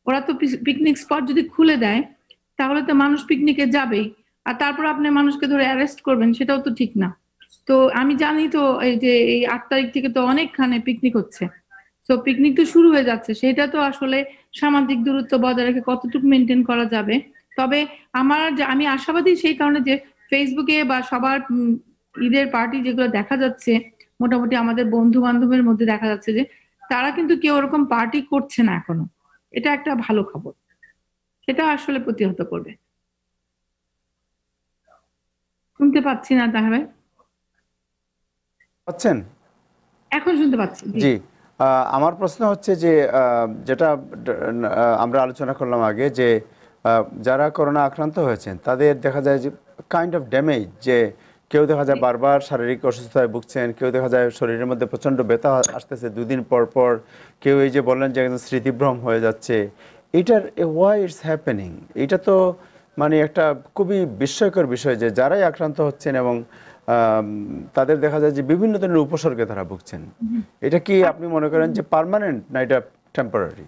ওরা তো পিকনিক স্পট যদি খুলে দেয় তাহলে তো মানুষ পিকনিকে যাবেই, আর তারপর আপনি মানুষকে ধরে অ্যারেস্ট করবেন, সেটাও তো ঠিক না। তো আমি জানি তো এই যে এই আট তারিখ থেকে তো অনেকখানে পিকনিক হচ্ছে, তো পিকনিক তো শুরু হয়ে যাচ্ছে, সেটা তো আসলে সামাজিক দূরত্ব বজায় রেখে কতটুকু মেনটেন করা যাবে। তবে আমার যে আমি আশাবাদী সেই কারণে যে ফেসবুকে বা সবার ঈদের পার্টি যেগুলো দেখা যাচ্ছে, মোটামুটি আমাদের বন্ধু বান্ধবের মধ্যে দেখা যাচ্ছে যে তারা কিন্তু কেউ ওরকম পার্টি করছে না এখনো। এটা একটা ভালো খবর, সেটা আসলে প্রতিহত করবে। শুনতে পাচ্ছি না তাহলে, পাচ্ছেন? এখন শুনতে পাচ্ছি। জি, আমার প্রশ্ন হচ্ছে যে যেটা আমরা আলোচনা করলাম আগে, যে যারা করোনা আক্রান্ত হয়েছেন তাদের দেখা যায় যে কাইন্ড অফ ড্যামেজ, যে কেউ দেখা যায় বারবার শারীরিক অসুস্থতায় ভুগছেন, কেউ দেখা যায় শরীরের মধ্যে প্রচণ্ড ব্যথা আসতেছে দুদিন পর পর, কেউ এই যে বললেন যে একদম স্মৃতিভ্রম হয়ে যাচ্ছে। এটার ওয়াই ইটস হ্যাপেনিং, এটা তো মানে একটা খুবই বিস্ময়কর বিষয় যে যারাই আক্রান্ত হচ্ছেন এবং তাদের দেখা যায় যে বিভিন্ন ধরনের উপসর্গে তারা ভুগছেন। এটা কি আপনি মনে করেন যে পার্মানেন্ট না এটা টেম্পোরারি?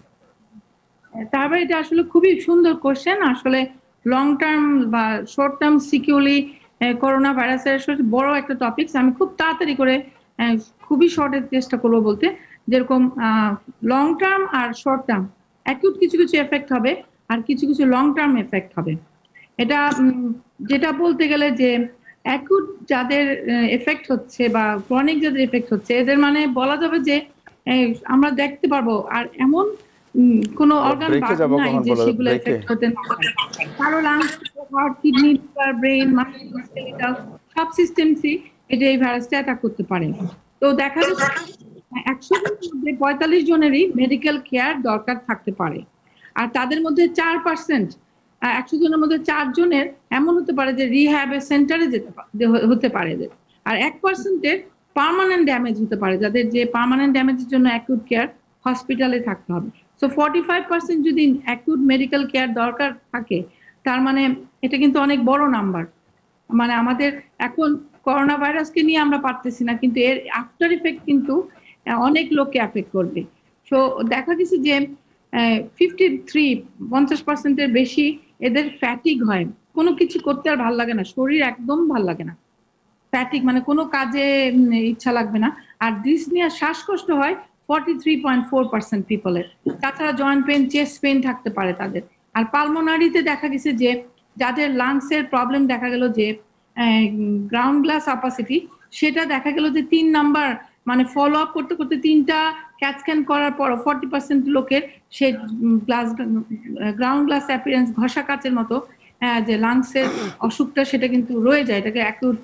তারপরে এটা আসলে খুবই সুন্দর কোশ্চেন। আসলে লং টার্ম বা শর্ট টার্ম সিকিউরলি করোনা ভাইরাসের বড় একটা টপিক। আমি খুব তাড়াতাড়ি করে খুবই শর্টের চেষ্টা করবো বলতে। যেরকম লং টার্ম আর শর্ট টার্ম অ্যাকিউট কিছু কিছু এফেক্ট হবে আর কিছু কিছু লং টার্ম এফেক্ট হবে। এটা যেটা বলতে গেলে যে অ্যাকিউট যাদের এফেক্ট হচ্ছে বা ক্রনিক যাদের এফেক্ট হচ্ছে, এদের মানে বলা যাবে যে আমরা দেখতে পারবো আর এমন কোন অর্গান বাকি নাই যে সেগুলো এফেক্ট হতে না পারে। কারো lungs, heart, kidney, liver, brain, muscular, সব সিস্টেমসই এটা এই ভাইরাসটা অ্যাটাক করতে পারে। তো দেখা যাচ্ছে একশো জনের মধ্যে পঁয়তাল্লিশ জনেরই মেডিকেল কেয়ার দরকার থাকতে পারে, আর তাদের মধ্যে চার পার্সেন্ট একশো জনের মধ্যে চার জনের এমন হতে পারে যে রিহ্যাবের সেন্টারে যেতে হতে পারে, আর এক পার্সেন্টের পার্মানেন্ট ড্যামেজ হতে পারে, যাদের যে পার্মানেন্ট ড্যামেজের জন্য অ্যাকিউট কেয়ার হসপিটালে থাকতে হবে। সো ফর্টি ফাইভ পার্সেন্ট যদি অ্যাকিউট মেডিকেল কেয়ার দরকার থাকে, তার মানে এটা কিন্তু অনেক বড় নাম্বার। মানে আমাদের এখন করোনা ভাইরাসকে নিয়ে আমরা পারতেছি না, কিন্তু এর আফটার ইফেক্ট কিন্তু অনেক লোককে এফেক্ট করবে। সো দেখা গেছে যে ফিফটি থ্রি পঞ্চাশ পার্সেন্টের বেশি এদের ফ্যাটিক হয়, কোনো কিছু করতে আর ভাল লাগে না, শরীর একদম ভাল লাগে না, ফ্যাটিক মানে কোনো কাজে ইচ্ছা লাগবে না। আর ডিসনিয়া শ্বাসকষ্ট হয় forty three point four percent পিপলের। তাছাড়া জয়েন্ট পেন, চেস্ট পেন থাকতে পারে তাদের। আর পালমোনারিতে দেখা গেছে যে যাদের লাংসের প্রবলেম দেখা গেল যে গ্রাউন্ড গ্লাস অ্যাপাসিটি, সেটা দেখা গেল যে তিন নাম্বার মানে ফলো আপ করতে করতে তিনটা ক্যাট স্ক্যান করার পর ফর্টি পার্সেন্ট লোকের সে গ্লাস গ্রাউন্ড গ্লাস অ্যাপিয়ারেন্স ঘষা কাচের মতো যে লাংসের অসুখটা সেটা কিন্তু রয়ে যায়। এটাকে অ্যাকিউট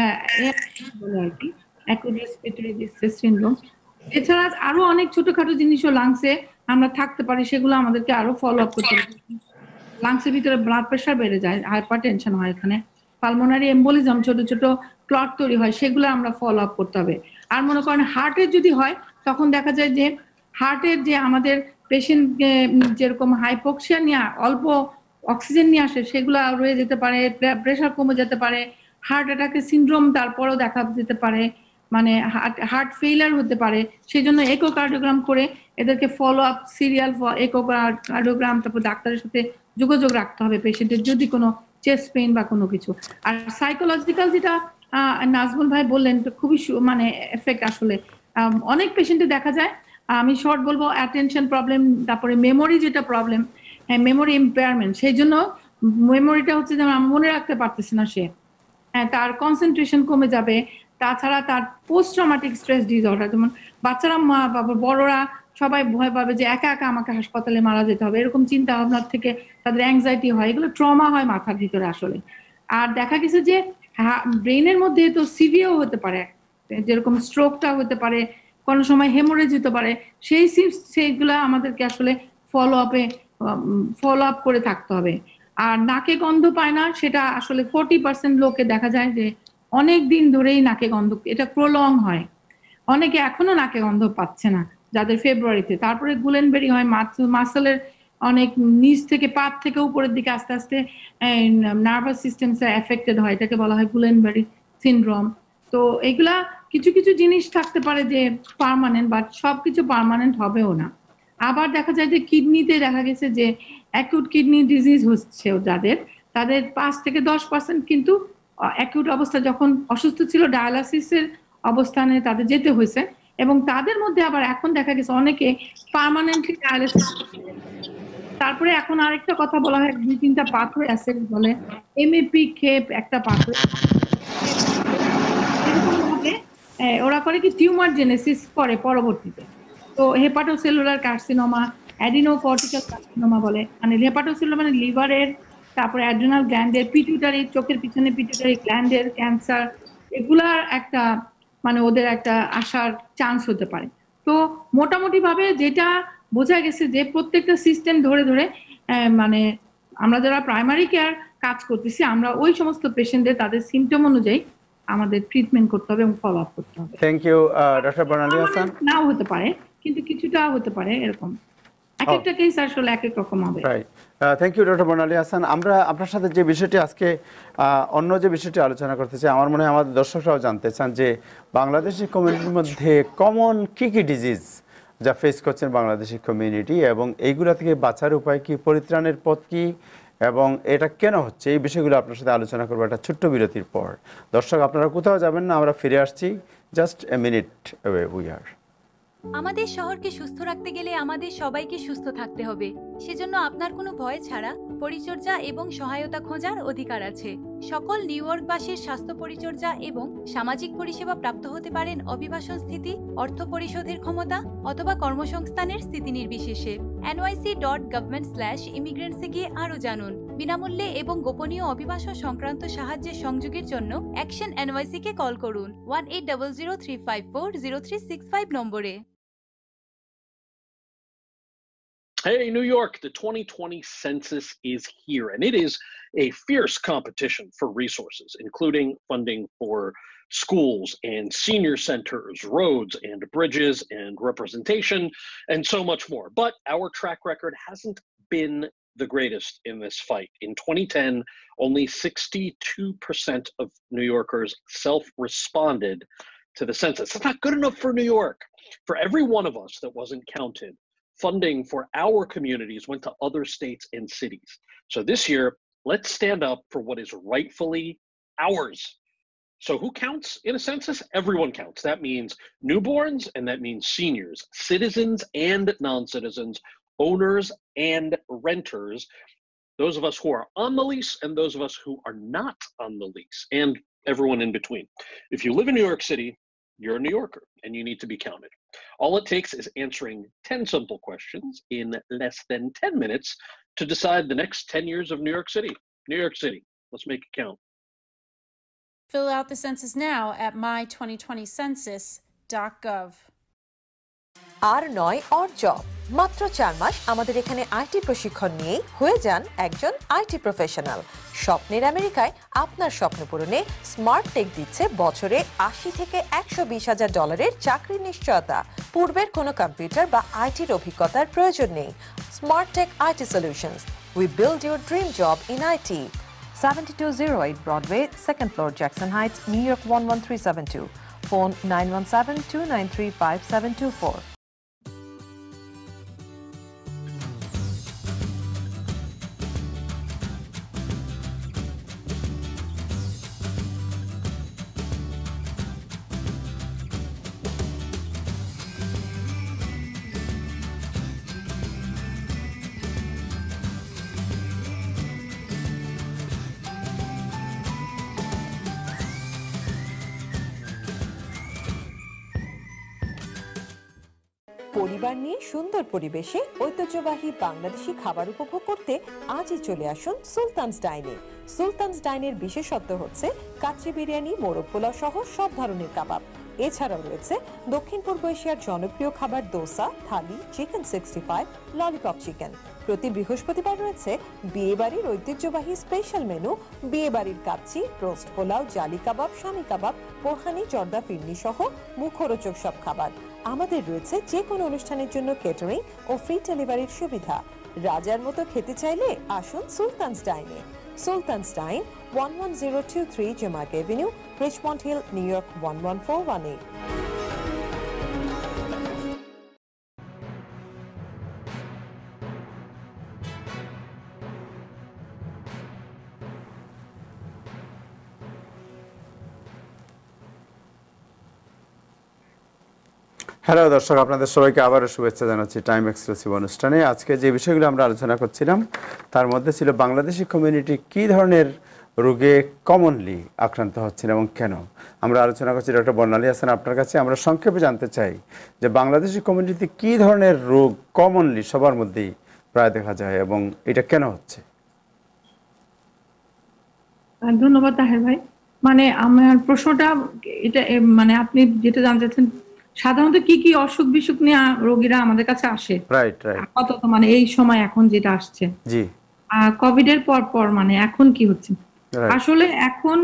বলে আর কি, অ্যাকিউট রেসপিরেটরি ডিস্ট্রেস সিনড্রোম। এছাড়া আরো অনেক ছোটখাটো জিনিসও লাংসে আমরা থাকতে পারি, সেগুলো আমাদেরকে আরো ফলো আপ করতে হবে। লাংসের ভিতরে ব্লাড প্রেশার বেড়ে যায়, হাইপার টেনশন হয়, এখানে পালমোনারি এম্বোলিজম, ছোট ছোট ক্লট তৈরি হয়, সেগুলো আমরা ফলো আপ করতে হবে। আর মনে করেন হার্টের যদি হয়, তখন দেখা যায় যে হার্টের যে আমাদের পেশেন্ট যেরকম হাইপোক্সিয়া নিয়ে অল্প অক্সিজেন নিয়ে আসে, সেগুলো রয়ে যেতে পারে, প্রেশার কমে যেতে পারে, হার্ট অ্যাটাকের সিনড্রোম তারপরেও দেখা যেতে পারে, মানে হার্ট ফেইলার হতে পারে। সেই জন্য ইকোকার্ডিওগ্রাম করে এদেরকে ফলো আপ, সিরিয়াল ইকোকার্ডিওগ্রাম, তারপর ডাক্তারের সাথে যোগাযোগ রাখতে হবে পেশেন্টের যদি কোনো চেস্ট পেইন বা কোনো কিছু। আর সাইকোলজিক্যাল যেটা নাজমুল ভাই বললেন, খুবই মানে এফেক্ট আসলে অনেক পেশেন্টে দেখা যায়। আমি শর্ট বলবো, অ্যাটেনশন প্রবলেম, তারপরে মেমোরি যেটা প্রবলেম, হ্যাঁ মেমোরি ইম্পেয়ারমেন্ট, সেই জন্য মেমোরিটা হচ্ছে যে মনে রাখতে পারতেছে না সে, হ্যাঁ তার কনসেন্ট্রেশন কমে যাবে। তাছাড়া তার পোস্ট ট্রমাটিক স্ট্রেস ডিসঅর্ডার, যেমন বাচ্চারা, মা বাবা, বড়রা সবাই ভয় পাবে যে একা একা আমাকে হাসপাতালে মারা যেতে হবে, এরকম চিন্তা ভাবনার থেকে তাদের অ্যাংজাইটি হয়, এগুলো ট্রমা হয় মাথার ভিতরে আসলে। আর দেখা গেছে যে ব্রেনের মধ্যে তো সিভিয়ার হতে পারে, যেরকম স্ট্রোকটা হতে পারে, কোনো সময় হেমোরেজ হতে পারে, সেই সেইগুলা আমাদেরকে আসলে ফলো আপে ফলো আপ করে থাকতে হবে। আর নাকে গন্ধ পায় না, সেটা আসলে ফোর্টি পার্সেন্ট লোকে দেখা যায় যে অনেক দিন ধরেই নাকে গন্ধ, এটা প্রলং হয়, অনেকে এখনো নাকে গন্ধ পাচ্ছে না যাদের ফেব্রুয়ারিতে। তারপরে গুলেনবেরি হয়, মাসেলের অনেক নিচ থেকে পাত থেকে উপরের দিকে আস্তে আস্তে নার্ভাস সিস্টেম এফেক্টেড হয়, এটাকে বলা হয় গুলেনবেরি সিনড্রোম। তো এগুলা কিছু কিছু জিনিস থাকতে পারে যে পার্মানেন্ট, বাট সবকিছু পার্মানেন্ট হবেও না। আবার দেখা যায় যে কিডনিতে দেখা গেছে যে অ্যাকিউট কিডনি ডিজিজ হচ্ছে যাদের, তাদের পাঁচ থেকে দশ পার্সেন্ট কিন্তু অ্যাকিউট অবস্থা যখন অসুস্থ ছিল ডায়ালাসিসের অবস্থানে তাদের যেতে হয়েছে, এবং তাদের মধ্যে আবার এখন দেখা গেছে অনেকে পার্মানেন্টলি ডায়ালাসিস। তারপরে এখন আরেকটা কথা বলা হয়, দুই তিনটা পাথওয়ে আছে বলে, এমএপি খেপ একটা পাথওয়ে, ওরা করে কি টিউমার জেনেসিস করে পরবর্তীতে। তো হেপাটোসেলুলার কার্সিনোমা, অ্যাডিনোকর্টিক্যাল কার্সিনোমা বলে, মানে হেপাটোসেলুলার মানে লিভারের, তারপরে অ্যাড্রিনাল গ্ল্যান্ডের, পিটুইটারি চোখের পিছনে পিটুইটারি গ্ল্যান্ডের ক্যান্সার, এগুলার একটা মানে ওদের একটা আসার চান্স হতে পারে। তো মোটামুটি ভাবে যেটা বোঝা গেছে যে প্রত্যেকটা সিস্টেম ধরে ধরে মানে আমরা যারা প্রাইমারি কেয়ার কাজ করতেছি, আমরা ওই সমস্ত পেশেন্টদের তাদের সিমটম অনুযায়ী আমাদের ট্রিটমেন্ট করতে হবে এবং ফলো আপ করতে হবে। Thank you doctor Barnali Hasan. নাও হতে পারে, কিন্তু কিছুটা হতে পারে, এরকম এক একটা কেস আসলে এক এক রকম হবে। Right, thank you doctor Barnali Hasan. আমরা আপনার সাথে যে বিষয়টি আজকে অন্য যে বিষয়টি আলোচনা করতে চাই, আমার মনে হয় আমাদের দর্শকরাও জানতে চান যে বাংলাদেশি কমিউনিটির মধ্যে কমন কী কী ডিজিজ যা ফেস করছেন বাংলাদেশি কমিউনিটি, এবং এইগুলা থেকে বাঁচার উপায় কি, পরিত্রাণের পথ কি, এবং এটা কেন হচ্ছে, এই বিষয়গুলো আপনার সাথে আলোচনা করবো একটা ছোট্ট বিরতির পর। দর্শক আপনারা কোথাও যাবেন না, আমরা ফিরে আসছি just a minute away we are. আমাদের শহরকে সুস্থ রাখতে গেলে আমাদের সবাইকে সুস্থ থাকতে হবে। সেজন্য আপনার কোনো ভয় ছাড়া পরিচর্যা এবং সহায়তা খোঁজার অধিকার আছে। সকল নিউ ইয়র্কবাসীর স্বাস্থ্য পরিচর্যা এবং সামাজিক পরিষেবা প্রাপ্ত হতে পারেন অভিবাসন স্থিতি, অর্থ পরিশোধের ক্ষমতা অথবা কর্মসংস্থানের স্থিতি নির্বিশেষে। এনওয়াইসি ডট গভর্নমেন্ট স্ল্যাশ ইমিগ্রেন্টসে গিয়ে আরও জানুন। বিনামূল্যে এবং গোপনীয় অভিবাসন সংক্রান্ত সাহায্যের সংযোগের জন্য অ্যাকশন এনওয়াইসি কে কল করুন one eight zero zero three five four zero three six five নম্বরে। Hey, New York, the twenty twenty census is here, and it is a fierce competition for resources, including funding for schools and senior centers, roads and bridges and representation, and so much more. But our track record hasn't been the greatest in this fight. In twenty ten, only sixty-two percent of New Yorkers self-responded to the census. That's not good enough for New York. For every one of us that wasn't counted, funding for our communities went to other states and cities. So this year, let's stand up for what is rightfully ours. So who counts in a census? Everyone counts. That means newborns, and that means seniors, citizens and non-citizens, owners and renters, those of us who are on the lease and those of us who are not on the lease, and everyone in between. If you live in New York City, you're a New Yorker and you need to be counted. All it takes is answering ten simple questions in less than ten minutes to decide the next ten years of New York City. New York City, let's make it count. Fill out the census now at my twenty twenty census dot gov. আর নয় or job, মাত্র চার মাস আমাদের এখানে IT প্রশিক্ষণ নিয়ে হয়ে যান একজন আইটি প্রফেশনাল। স্বপ্নের আমেরিকায় আপনার স্বপ্ন পূরণে স্মার্ট টেক দিচ্ছে বছরে আশি থেকে একশো বিশ হাজার ডলারের চাকরির নিশ্চয়তা। পূর্বের কোনো কম্পিউটার বা আইটির অভিজ্ঞতার প্রয়োজন নেই। Smart tech IT solutions, we build your dream job in IT. seventy-two oh eight Broadway, second floor, Jackson Heights, New York one one three seven two. Phone nine one seven, two nine three, five seven two four. পরিবার নিয়ে সুন্দর পরিবেশে ঐতিহ্যবাহী বাংলাদেশি খাবার উপভোগ করতে আজই চলে আসুন সুলতানস ডাইনে। সুলতানস ডাইনের বিশেষত্ব হচ্ছে কাচ্চি বিরিয়ানি, মোরগ পোলাও সহ সব ধরনের কাবাব। এছাড়াও রয়েছে দক্ষিণ পূর্ব এশিয়ার জনপ্রিয় খাবার dosa, thali, chicken sixty five, lollipop chicken. প্রতি বৃহস্পতিবার রয়েছে বিয়ে বাড়ির ঐতিহ্যবাহী স্পেশাল মেনু, বিয়ে বাড়ির কাচ্চি, রোস্ট পোলাও, জালি কাবাব, শামি কাবাব, বোরহানি, জর্দা ফিরনি সহ মুখরোচক সব খাবার। আমাদের রয়েছে যে কোনো অনুষ্ঠানের জন্য কেটারিং ও ফ্রি ডেলিভারির সুবিধা। রাজার মতো খেতে চাইলে আসুন সুলতানস ডাইনে। Sultans dine, one one zero two three Jamaica Avenue, Richmond Hill, New York one one four one eight. Hello দর্শক, আপনাদের সবাইকে আবারও শুভেচ্ছা জানাচ্ছি টাইম এক্সক্লুসিভ অনুষ্ঠানে। আজকে যে বিষয়গুলো আমরা আলোচনা করছিলাম তার মধ্যে ছিল বাংলাদেশি কমিউনিটি কী ধরনের রোগে কমনলি আক্রান্ত হচ্ছেন এবং কেন। আমরা আলোচনা করছি ডক্টর বর্ণালী হাসান আপনার কাছে। আমরা সংক্ষেপে জানতে চাই যে বাংলাদেশি কমিউনিটি কী ধরনের রোগ কমনলি সবার মধ্যেই প্রায় দেখা যায় এবং এটা কেন হচ্ছে। ধন্যবাদ তাহের ভাই। মানে আমার প্রশ্নটা এটা এ, মানে আপনি যেটা জানতে চাচ্ছেন সাধারণত কি কি অসুখ বিসুখ নিয়ে রোগীরা আমাদের কাছে আসে, রাইট রাইট আপাতত মানে এই সময় এখন যেটা আসছে জি কোভিড এর পর পর মানে এখন কি হচ্ছে Right. আসলে এখন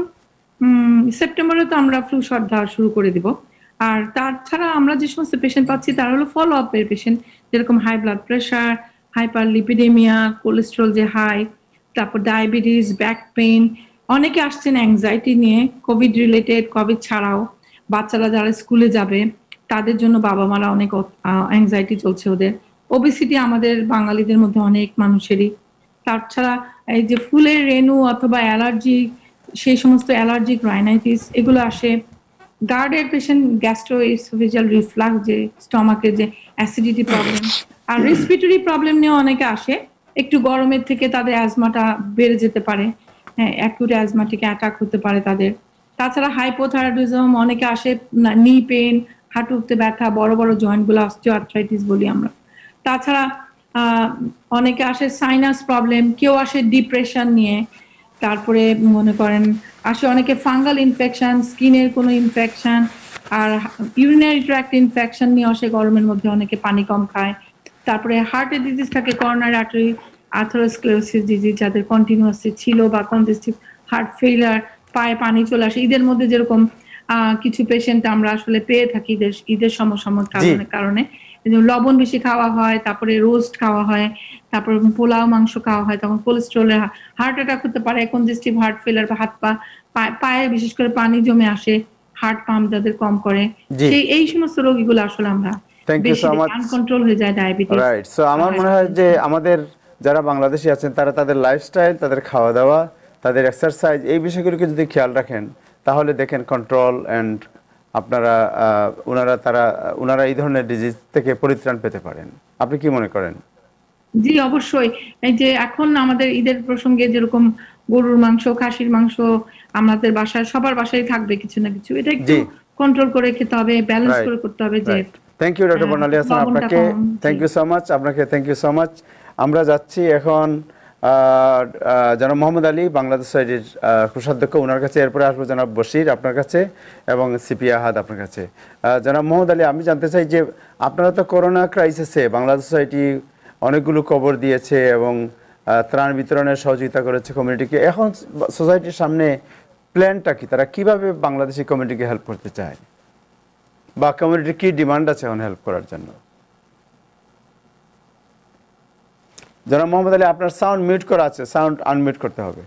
উম, সেপ্টেম্বরে তো আমরা ফ্লু শট দেওয়া শুরু করে দিব। আর তাছাড়া আমরা যে সমস্ত পেশেন্ট পাচ্ছি তারা হলো ফলো আপ এর পেশেন্ট, যেরকম high blood pressure, hyperlipidaemia, cholesterol যে হাই, তারপর ডায়াবেটিস, ব্যাক পেইন, অনেকে আসছেন অ্যাংজাইটি নিয়ে কোভিড রিলেটেড, কোভিড ছাড়াও বাচ্চারা যারা স্কুলে যাবে তাদের জন্য বাবা মারা অনেক অ্যাংজাইটি চলছে ওদের। ওবেসিটি আমাদের বাঙালিদের মধ্যে অনেক মানুষেরই। তাছাড়া এই যে ফুলের রেণু অথবা অ্যালার্জি, সেই সমস্ত অ্যালার্জিক রাইনাইটিস এগুলো আসে। গার্ডের পেশেন্ট গ্যাস্ট্রোএসোফেজিয়াল রিফ্লাক্স, যে স্টমাকের যে অ্যাসিডিটি প্রবলেম, আর রেসপিরেটরি প্রবলেম নিয়ে অনেকে আসে। একটু গরমের থেকে তাদের অ্যাজমাটা বেড়ে যেতে পারে, হ্যাঁ অ্যাকিউট অ্যাজমাটিক অ্যাটাক হতে পারে তাদের। তাছাড়া হাইপোথাইরয়েডিজম, অনেকে আসে নি পেন, হাঁটুতে ব্যথা, বড় বড় জয়েন্ট গুলো অস্টিওআর্থ্রাইটিস বলি আমরা। তাছাড়া আহ অনেকে আসে সাইনাস প্রবলেম, কেউ আসে ডিপ্রেশন নিয়ে, তারপরে মনে করেন আসে অনেকে ফাঙ্গাল ইনফেকশন, স্কিনের কোনো ইনফেকশন, আর ইউরিনারি ট্র্যাক্ট ইনফেকশন নিয়ে আসে গরমের মধ্যে, অনেকে পানি কম খায়। তারপরে হার্টের ডিজিজ থাকে, করোনারি আর্টারি আথেরোস্ক্লেরোসিস ডিজিজ যাদের কন্টিনিউয়াসলি ছিল, বা কনজেস্টিভ হার্ট ফেইলিয়ার, পায়ে পানি চলে আসে। ঈদের মধ্যে যেরকম আহ কিছু পেশেন্ট আমরা আসলে পেয়ে থাকি ঈদের ঈদের সমসাময়িক কারণে কারণে লবণ বেশি খাওয়া হয়, তারপরে রোস্ট খাওয়া হয়, তারপরে পোলাও মাংস খাওয়া হয়, তখন কোলেস্ট্রলের হার্ট অ্যাটাক হতে পারে, কনজেস্টিভ হার্ট ফেলার, বা হাত পা পায়ে বিশেষ করে পানি জমে আসে, হার্ট পাম্প যাদের কম করে, সেই এই সমস্ত রোগীগুলো আসলে আমরা thank you so much. Uncontrol হয়ে যায় ডায়াবেটিস। রাইট। সো আমার মনে হয় যে আমাদের যারা বাংলাদেশি আছেন তারা তাদের লাইফস্টাইল, তাদের খাওয়া দাওয়া, তাদের এক্সারসাইজ, এই বিষয়গুলোকে যদি খেয়াল রাখেন তাহলে দেখেন কন্ট্রোল অ্যান্ড আপনারা ওনারা তারা ওনারা এই ধরনের ডিজিজ থেকে পরিত্রাণ পেতে পারেন। আপনি কি মনে করেন? জি অবশ্যই। এই যে এখন আমাদের ঈদের প্রসঙ্গে যেরকম গরুর মাংস, খাসির মাংস আমাদের বাসায় সবার বাসায় থাকবে কিছু না কিছু, এটা একটু কন্ট্রোল করে খেতে হবে, ব্যালেন্স করে করতে হবে। যে thank you doctor Barnali Hasan, আপনাকে থ্যাংক ইউ সো মাচ, আপনাকে থ্যাংক ইউ সো মাচ। আমরা যাচ্ছি এখন জনাব মোহাম্মদ আলী, বাংলাদেশ সোসাইটির কোষাধ্যক্ষ, ওনার কাছে। এরপরে আসবো জনাব বশির আপনার কাছে এবং সিপি আহাদ আপনার কাছে। জনাব মোহাম্মদ আলী, আমি জানতে চাই যে আপনারা তো করোনা ক্রাইসিসে বাংলাদেশ সোসাইটি অনেকগুলো কবর দিয়েছে এবং ত্রাণ বিতরণের সহযোগিতা করেছে কমিউনিটিকে। এখন সোসাইটির সামনে প্ল্যানটা কি, তারা কিভাবে বাংলাদেশি কমিউনিটিকে হেল্প করতে চায়, বা কমিউনিটির কি ডিমান্ড আছে এখন হেল্প করার জন্য? জনাব মোহাম্মদ আলী, আপনার সাউন্ড মিউট করা আছে, সাউন্ড আনমিউট করতে হবে।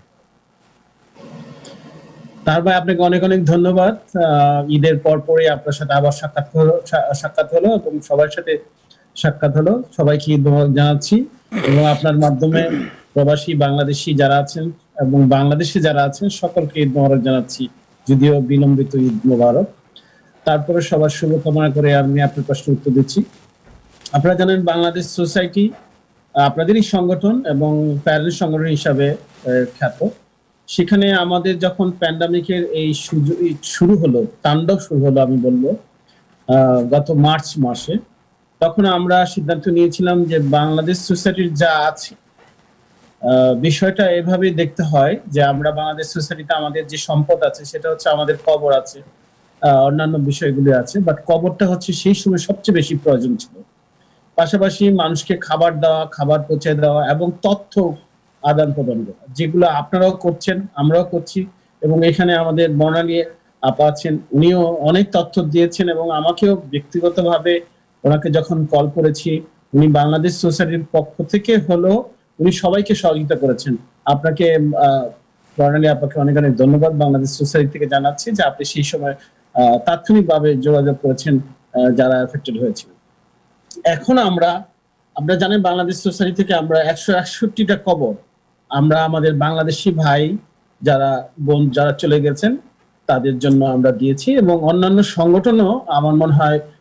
তার ভাই আপনাকে অনেক অনেক ধন্যবাদ। ঈদের পর পরই আপনার সাথে আবার সাক্ষাৎ হলো সাক্ষাৎ হলো এবং সবার সাথে সাক্ষাৎ হলো। সবাইকে ঈদ মোবারক জানাচ্ছি এবং আপনার মাধ্যমে প্রবাসী বাংলাদেশি যারা আছেন এবং বাংলাদেশে যারা আছেন সকলকে ঈদ মোবারক জানাচ্ছি, যদিও বিলম্বিত ঈদ মোবারক। তারপরে সবার শুভকামনা করে আমি আপনার প্রশ্ন উত্তর দিচ্ছি। আপনারা জানেন বাংলাদেশ সোসাইটি আপনাদেরই সংগঠন এবং প্যারেন্ট সংগঠন হিসাবে খ্যাত। সেখানে আমাদের যখন প্যান্ডামিকের এই শুরু হলো, তাণ্ডব শুরু হলো আমি বলবো গত মার্চ মাসে, তখন আমরা সিদ্ধান্ত নিয়েছিলাম যে বাংলাদেশ সোসাইটির যা আছে বিষয়টা এভাবে দেখতে হয় যে আমরা বাংলাদেশ সোসাইটিতে আমাদের যে সম্পদ আছে সেটা হচ্ছে আমাদের কবর আছে, অন্যান্য বিষয়গুলি আছে, বাট কবরটা হচ্ছে সেই সময় সবচেয়ে বেশি প্রয়োজন ছিল। পাশাপাশি মানুষকে খাবার দেওয়া, খাবার পৌঁছে দেওয়া এবং তথ্য আদান প্রদান করা, যেগুলো আপনারাও করছেন, আমরাও করছি। এবং এখানে আমাদের বর্ণালী আপা আছেন, উনিও অনেক তথ্য দিয়েছেন এবং আমাকেও ব্যক্তিগতভাবে ওনাকে যখন কল করেছি, উনি বাংলাদেশ সোসাইটির পক্ষ থেকে হলো উনি সবাইকে সহযোগিতা করেছেন। আপনাকে আহ বর্ণালী আপাকে অনেক অনেক ধন্যবাদ বাংলাদেশ সোসাইটি থেকে জানাচ্ছি যে আপনি সেই সময় আহ তাৎক্ষণিকভাবে যোগাযোগ করেছেন যারা এফেক্টেড হয়েছিল। এখন আমরা আপনারা জানেন বাংলাদেশ সোসাইটি থেকে আমরা একশো একষট্টিটা কবর আমরা আমাদের বাংলাদেশি ভাই যারা বোন যারা চলে গেছেন তাদের জন্য আমরা দিয়েছি এবং অন্যান্য সংগঠনও আমার মনে হয়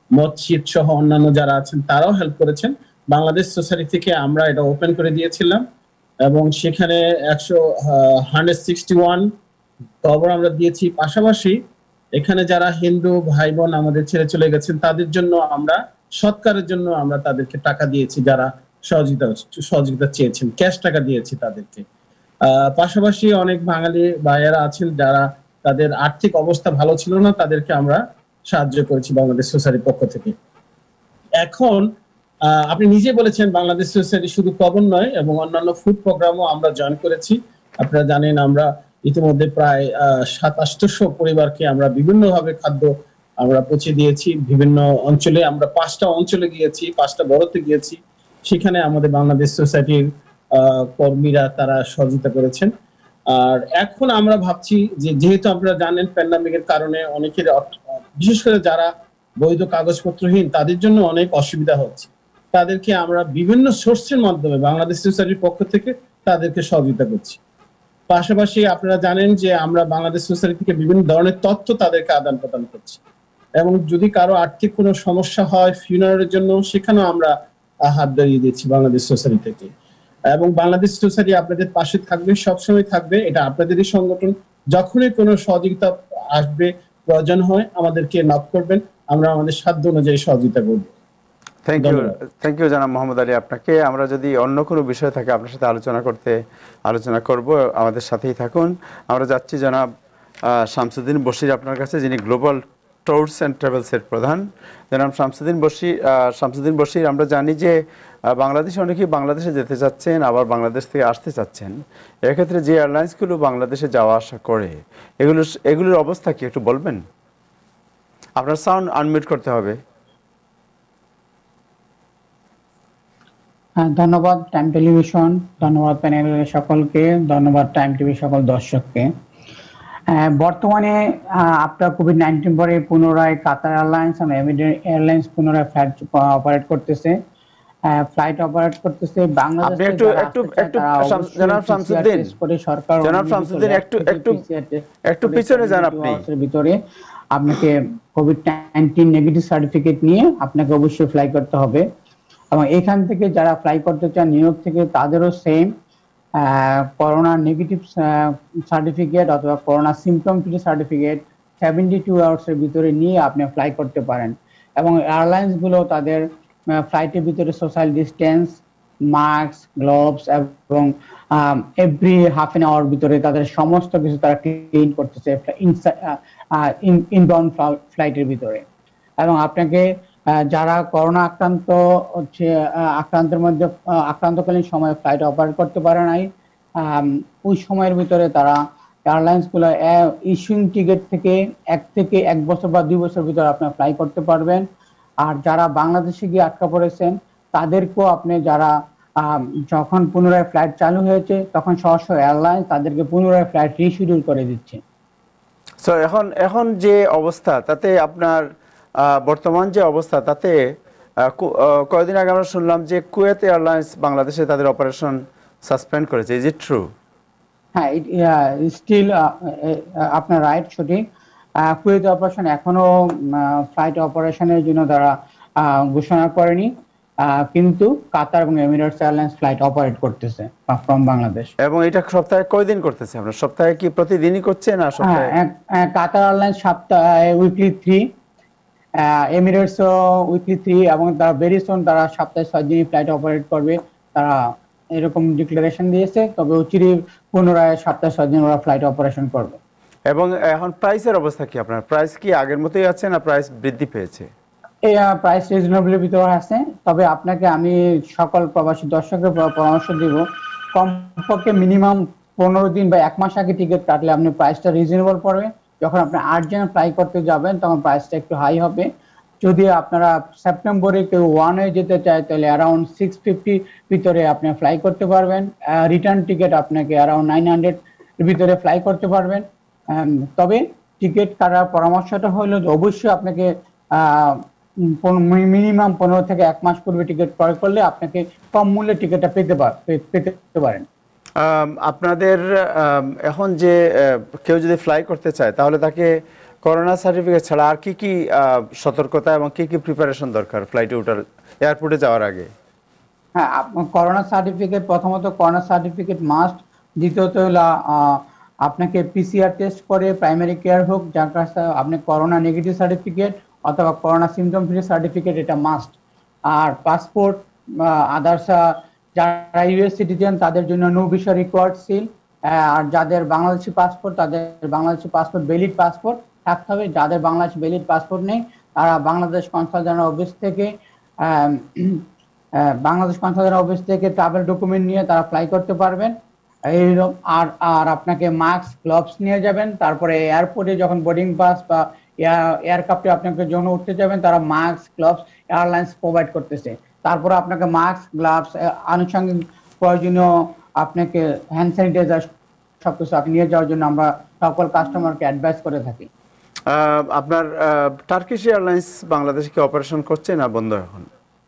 মসজিদ সহ অন্যান্য যারা আছেন তারাও হেল্প করেছেন। বাংলাদেশ সোসাইটি থেকে আমরা এটা ওপেন করে দিয়েছিলাম এবং সেখানে একশো হান্ড্রেড সিক্সটি ওয়ান কবর আমরা দিয়েছি। পাশাপাশি এখানে যারা হিন্দু ভাই বোন আমাদের ছেড়ে চলে গেছেন তাদের জন্য আমরা সৎকারের জন্য আমরা তাদেরকে টাকা দিয়েছি, যারা সহযোগিতা সহযোগিতা চেয়েছেন ক্যাশ টাকা দিয়েছি তাদেরকে। আহ পাশাপাশি অনেক বাঙালি ভাইয়েরা আছেন যারা তাদের আর্থিক অবস্থা ভালো ছিল না, তাদেরকে আমরা সাহায্য করেছি বাংলাদেশ সোসাইটির পক্ষ থেকে। এখন আহ আপনি নিজে বলেছেন বাংলাদেশ সোসাইটি শুধু কবর নয় এবং অন্যান্য ফুড প্রোগ্রামও আমরা জয়েন করেছি। আপনারা জানেন আমরা ইতিমধ্যে প্রায় আহ সাত আটশো পরিবারকে আমরা বিভিন্ন ভাবে খাদ্য আমরা পৌঁছে দিয়েছি। বিভিন্ন অঞ্চলে আমরা পাঁচটা অঞ্চলে গিয়েছি, পাঁচটা বড়তে গিয়েছি, সেখানে আমাদের বাংলাদেশ সোসাইটির আহ কর্মীরা তারা সহযোগিতা করেছেন। আর এখন আমরা ভাবছি যে যেহেতু আপনারা জানেন প্যান্ডামিকের কারণে অনেকের বিশেষ করে যারা বৈধ কাগজপত্রহীন তাদের জন্য অনেক অসুবিধা হচ্ছে, তাদেরকে আমরা বিভিন্ন সোর্সের মাধ্যমে বাংলাদেশ সোসাইটির পক্ষ থেকে তাদেরকে সহযোগিতা করছি। পাশাপাশি আপনারা জানেন যে আমরা বাংলাদেশ সোসাইটি থেকে বিভিন্ন ধরনের তথ্য তাদেরকে আদান প্রদান করছি এবং যদি কারো আর্থিক কোনো সমস্যা হয় ফিউনারের জন্য সেখানেও আমরা হাত ধরিয়ে দিচ্ছি বাংলাদেশ সোসাইটি থেকে। এবং বাংলাদেশ সোসাইটি আপনাদের পাশে থাকবে, সবসময় থাকবে, এটা আপনাদেরই সংগঠন। যখনই কোনো সহযোগিতা আসবে প্রয়োজন হয় আমাদেরকে নক করবেন, আমরা আমাদের সাধ্য অনুযায়ী সহযোগিতা করব। থ্যাংক ইউ থ্যাংক ইউ জনাব মোহাম্মদ আলী আপনাকে। আমরা যদি অন্য কোনো বিষয় থাকে আপনার সাথে আলোচনা করতে আলোচনা করব, আমাদের সাথেই থাকুন। আমরা যাচ্ছি জনাব শামসুদ্দিন বশির আপনার কাছে, যিনি গ্লোবাল ট্যুরস অ্যান্ড ট্রাভেলসের প্রধান। জনাব শামসুদ্দিন বশির শামসুদ্দিন বশির আমরা জানি যে বাংলাদেশে অনেকেই বাংলাদেশে যেতে চাচ্ছেন, আবার বাংলাদেশ থেকে আসতে চাচ্ছেন। এক্ষেত্রে যে এয়ারলাইন্সগুলো বাংলাদেশে যাওয়া আসা করে এগুলো এগুলোর অবস্থা কি একটু বলবেন? আপনার সাউন্ড আনমিউট করতে হবে। ধন্যবাদ টাইম টেলিভিশন, ধন্যবাদ প্যানেলের সকলকে, ধন্যবাদ টাইম টিভি সকল দর্শককে। বর্তমানে আপনার কোভিড নাইন্টিন পরে পুনরায় কাতার এয়ারলাইন্স এবং এমিরেটস এয়ারলাইন্স পুনরায় ফ্লাইট অপারেট করতেছে ফ্লাইট অপারেট করতেছে বাংলাদেশ। একটু একটু একটু জনাব শামসুদ্দিন সরকার জনাব শামসুদ্দিন একটু একটু একটু পিছনে যান আপনি। ভিতরে আপনাকে কোভিড নাইন্টিন নেগেটিভ সার্টিফিকেট নিয়ে আপনাকে অবশ্যই ফ্লাই করতে হবে এবং এখান থেকে যারা ফ্লাই করতে চান নিউ ইয়র্ক থেকে তাদেরও সেম করোনা নেগেটিভ সার্টিফিকেট অথবা corona symptom free certificate seventy two hours এর ভিতরে নিয়ে আপনি ফ্লাই করতে পারেন। এবং এয়ারলাইন্স গুলো তাদের ফ্লাইটের ভিতরে সোশ্যাল ডিস্টেন্স, মাস্ক, গ্লোভস এবং এভরি হাফ এন আওয়ার ভিতরে তাদের সমস্ত কিছু তারা ক্লিন করতেছে ইনবাউন্ড ফ্লাইটের ভিতরে। এবং আপনাকে যারা করোনা আক্রান্ত হচ্ছে আক্রান্তের মধ্যে আক্রান্তকালীন সময় ফ্লাইট অপারেট করতে পারে নাই, ওই সময়ের ভিতরে তারা এয়ারলাইন্স গুলো ইস্যুইং টিকিট থেকে এক থেকে এক বছর বা দুই বছর ভিতরে আপনার ফ্লাই করতে পারবেন। আর যারা বাংলাদেশে গিয়ে আটকা পড়েছেন তাদেরকেও আপনি যারা যখন পুনরায় ফ্লাইট চালু হয়েছে তখন সরাসরি এয়ারলাইন্স তাদেরকে পুনরায় ফ্লাইট রিশিডিউল করে দিচ্ছে। সো এখন এখন যে অবস্থা তাতে আপনার বর্তমান যে অবস্থা তাতে কয়েকদিন আগে আমরা শুনলাম যে কুয়েত এয়ারলাইন্স বাংলাদেশে তাদের অপারেশন সাসপেন্ড করেছে, ইজ ইট ট্রু? হ্যাঁ, স্টিল আপনার রাইট, সঠিক। কুয়েত অপারেশন এখনো ফ্লাইট অপারেশনের জন্য তারা ঘোষণা করেনি, কিন্তু কাতার এবং এমিরেটস এয়ারলাইন্স ফ্লাইট অপারেট করতেছে ফ্রম বাংলাদেশ। এবং এটা সপ্তাহে কয়দিন করতেছে? আমরা সপ্তাহে কি প্রতিদিনই করছে না সপ্তাহে? কাতার এয়ারলাইন্স সপ্তাহে উইকলি থ্রি, এমিরেটসও উইকলি থ্রি এবং তারা ভেরি সুন তারা সপ্তাহে ছয় দিনই ফ্লাইট অপারেট করবে, তারা এরকম ডিক্লারেশন দিয়েছে। তবে অচিরেই পুনরায় সপ্তাহে ছয় দিন ওরা ফ্লাইট অপারেশন করবে। এবং এখন প্রাইসের অবস্থা কি? আপনার প্রাইস কি আগের মতোই আছে না প্রাইস বৃদ্ধি পেয়েছে? এই প্রাইস রিজনেবলের ভিতরে আছে। তবে আপনাকে আমি সকল প্রবাসী দর্শকের পরামর্শ দিব, কমপক্ষে মিনিমাম পনেরো দিন বা এক মাস আগে টিকিট কাটলে আপনি প্রাইসটা রিজনেবল পড়বে। যখন আপনি আর্জেন্ট ফ্লাই করতে যাবেন তখন প্রাইসটা একটু হাই হবে। যদি আপনারা সেপ্টেম্বরে কেউ ওয়ান ওয়ে যেতে চায় তাহলে অ্যারাউন্ড সিক্স ফিফটি ভিতরে আপনি ফ্লাই করতে পারবেন। রিটার্ন টিকিট আপনাকে অ্যারাউন্ড নাইন হান্ড্রেড ভিতরে ফ্লাই করতে পারবেন। তবে টিকিট কাটার পরামর্শটা হলো যে অবশ্যই আপনাকে মিনিমাম পনেরো থেকে এক মাস পূর্বে টিকিট ক্রয় করলে আপনাকে কম মূল্যে টিকিটটা পেতে পেতে পারেন। আপনাদের এখন যে কেউ যদি ফ্লাই করতে চায় তাহলে তাকে করোনা সার্টিফিকেট ছাড়া আর কি কি আহ, সতর্কতা এবং কি কি প্রিপারেশন দরকার ফ্লাইটে ওঠার এয়ারপোর্টে যাওয়ার আগে? হ্যাঁ, আপনার করোনা সার্টিফিকেট, প্রথমত করোনা সার্টিফিকেট মাস্ট। দ্বিতীয়ত হলো আহ, আপনাকে পিসিআর টেস্ট করে প্রাইমারি কেয়ার হোক, যার কাছে আপনি করোনা নেগেটিভ সার্টিফিকেট অথবা করোনা সিমটম ফ্রি সার্টিফিকেট, এটা মাস্ট। আর পাসপোর্ট, আদার্স যারা ইউএস সিটিজেন তাদের জন্য নো ভিসা রিকোয়ার্ড সিল, আর যাদের বাংলাদেশি পাসপোর্ট তাদের বাংলাদেশি পাসপোর্ট ভ্যালিড পাসপোর্ট থাকতে হবে। যাদের বাংলাদেশ ভ্যালিড পাসপোর্ট নেই তারা বাংলাদেশ কনসাল জেনারেল অফিস থেকে আহ, আহ, বাংলাদেশ কনসাল জেনারেল অফিস থেকে ট্রাভেল ডকুমেন্ট নিয়ে তারা ফ্লাই করতে পারবেন। এইরকম আর আর আপনাকে মাস্ক, গ্লোভস নিয়ে যাবেন। তারপরে এয়ারপোর্টে যখন বোর্ডিং পাস বা এয়ারক্রাফটে আপনাকে যখন উঠতে যাবেন তারা মাস্ক, গ্লোভস এয়ারলাইন্স প্রোভাইড করতেছে। তারপরে আপনাকে মাস্ক, গ্লাভস, আনুষঙ্গিক প্রয়োজনীয় আপনাকে হ্যান্ড স্যানিটাইজার সবকিছু আপনি নিয়ে যাওয়ার জন্য আমরা সকল কাস্টমারকে অ্যাডভাইস করে থাকি। আহ, আপনার টার্কিশ এয়ারলাইন্স বাংলাদেশে কি অপারেশন করছে না বন্ধ এখন?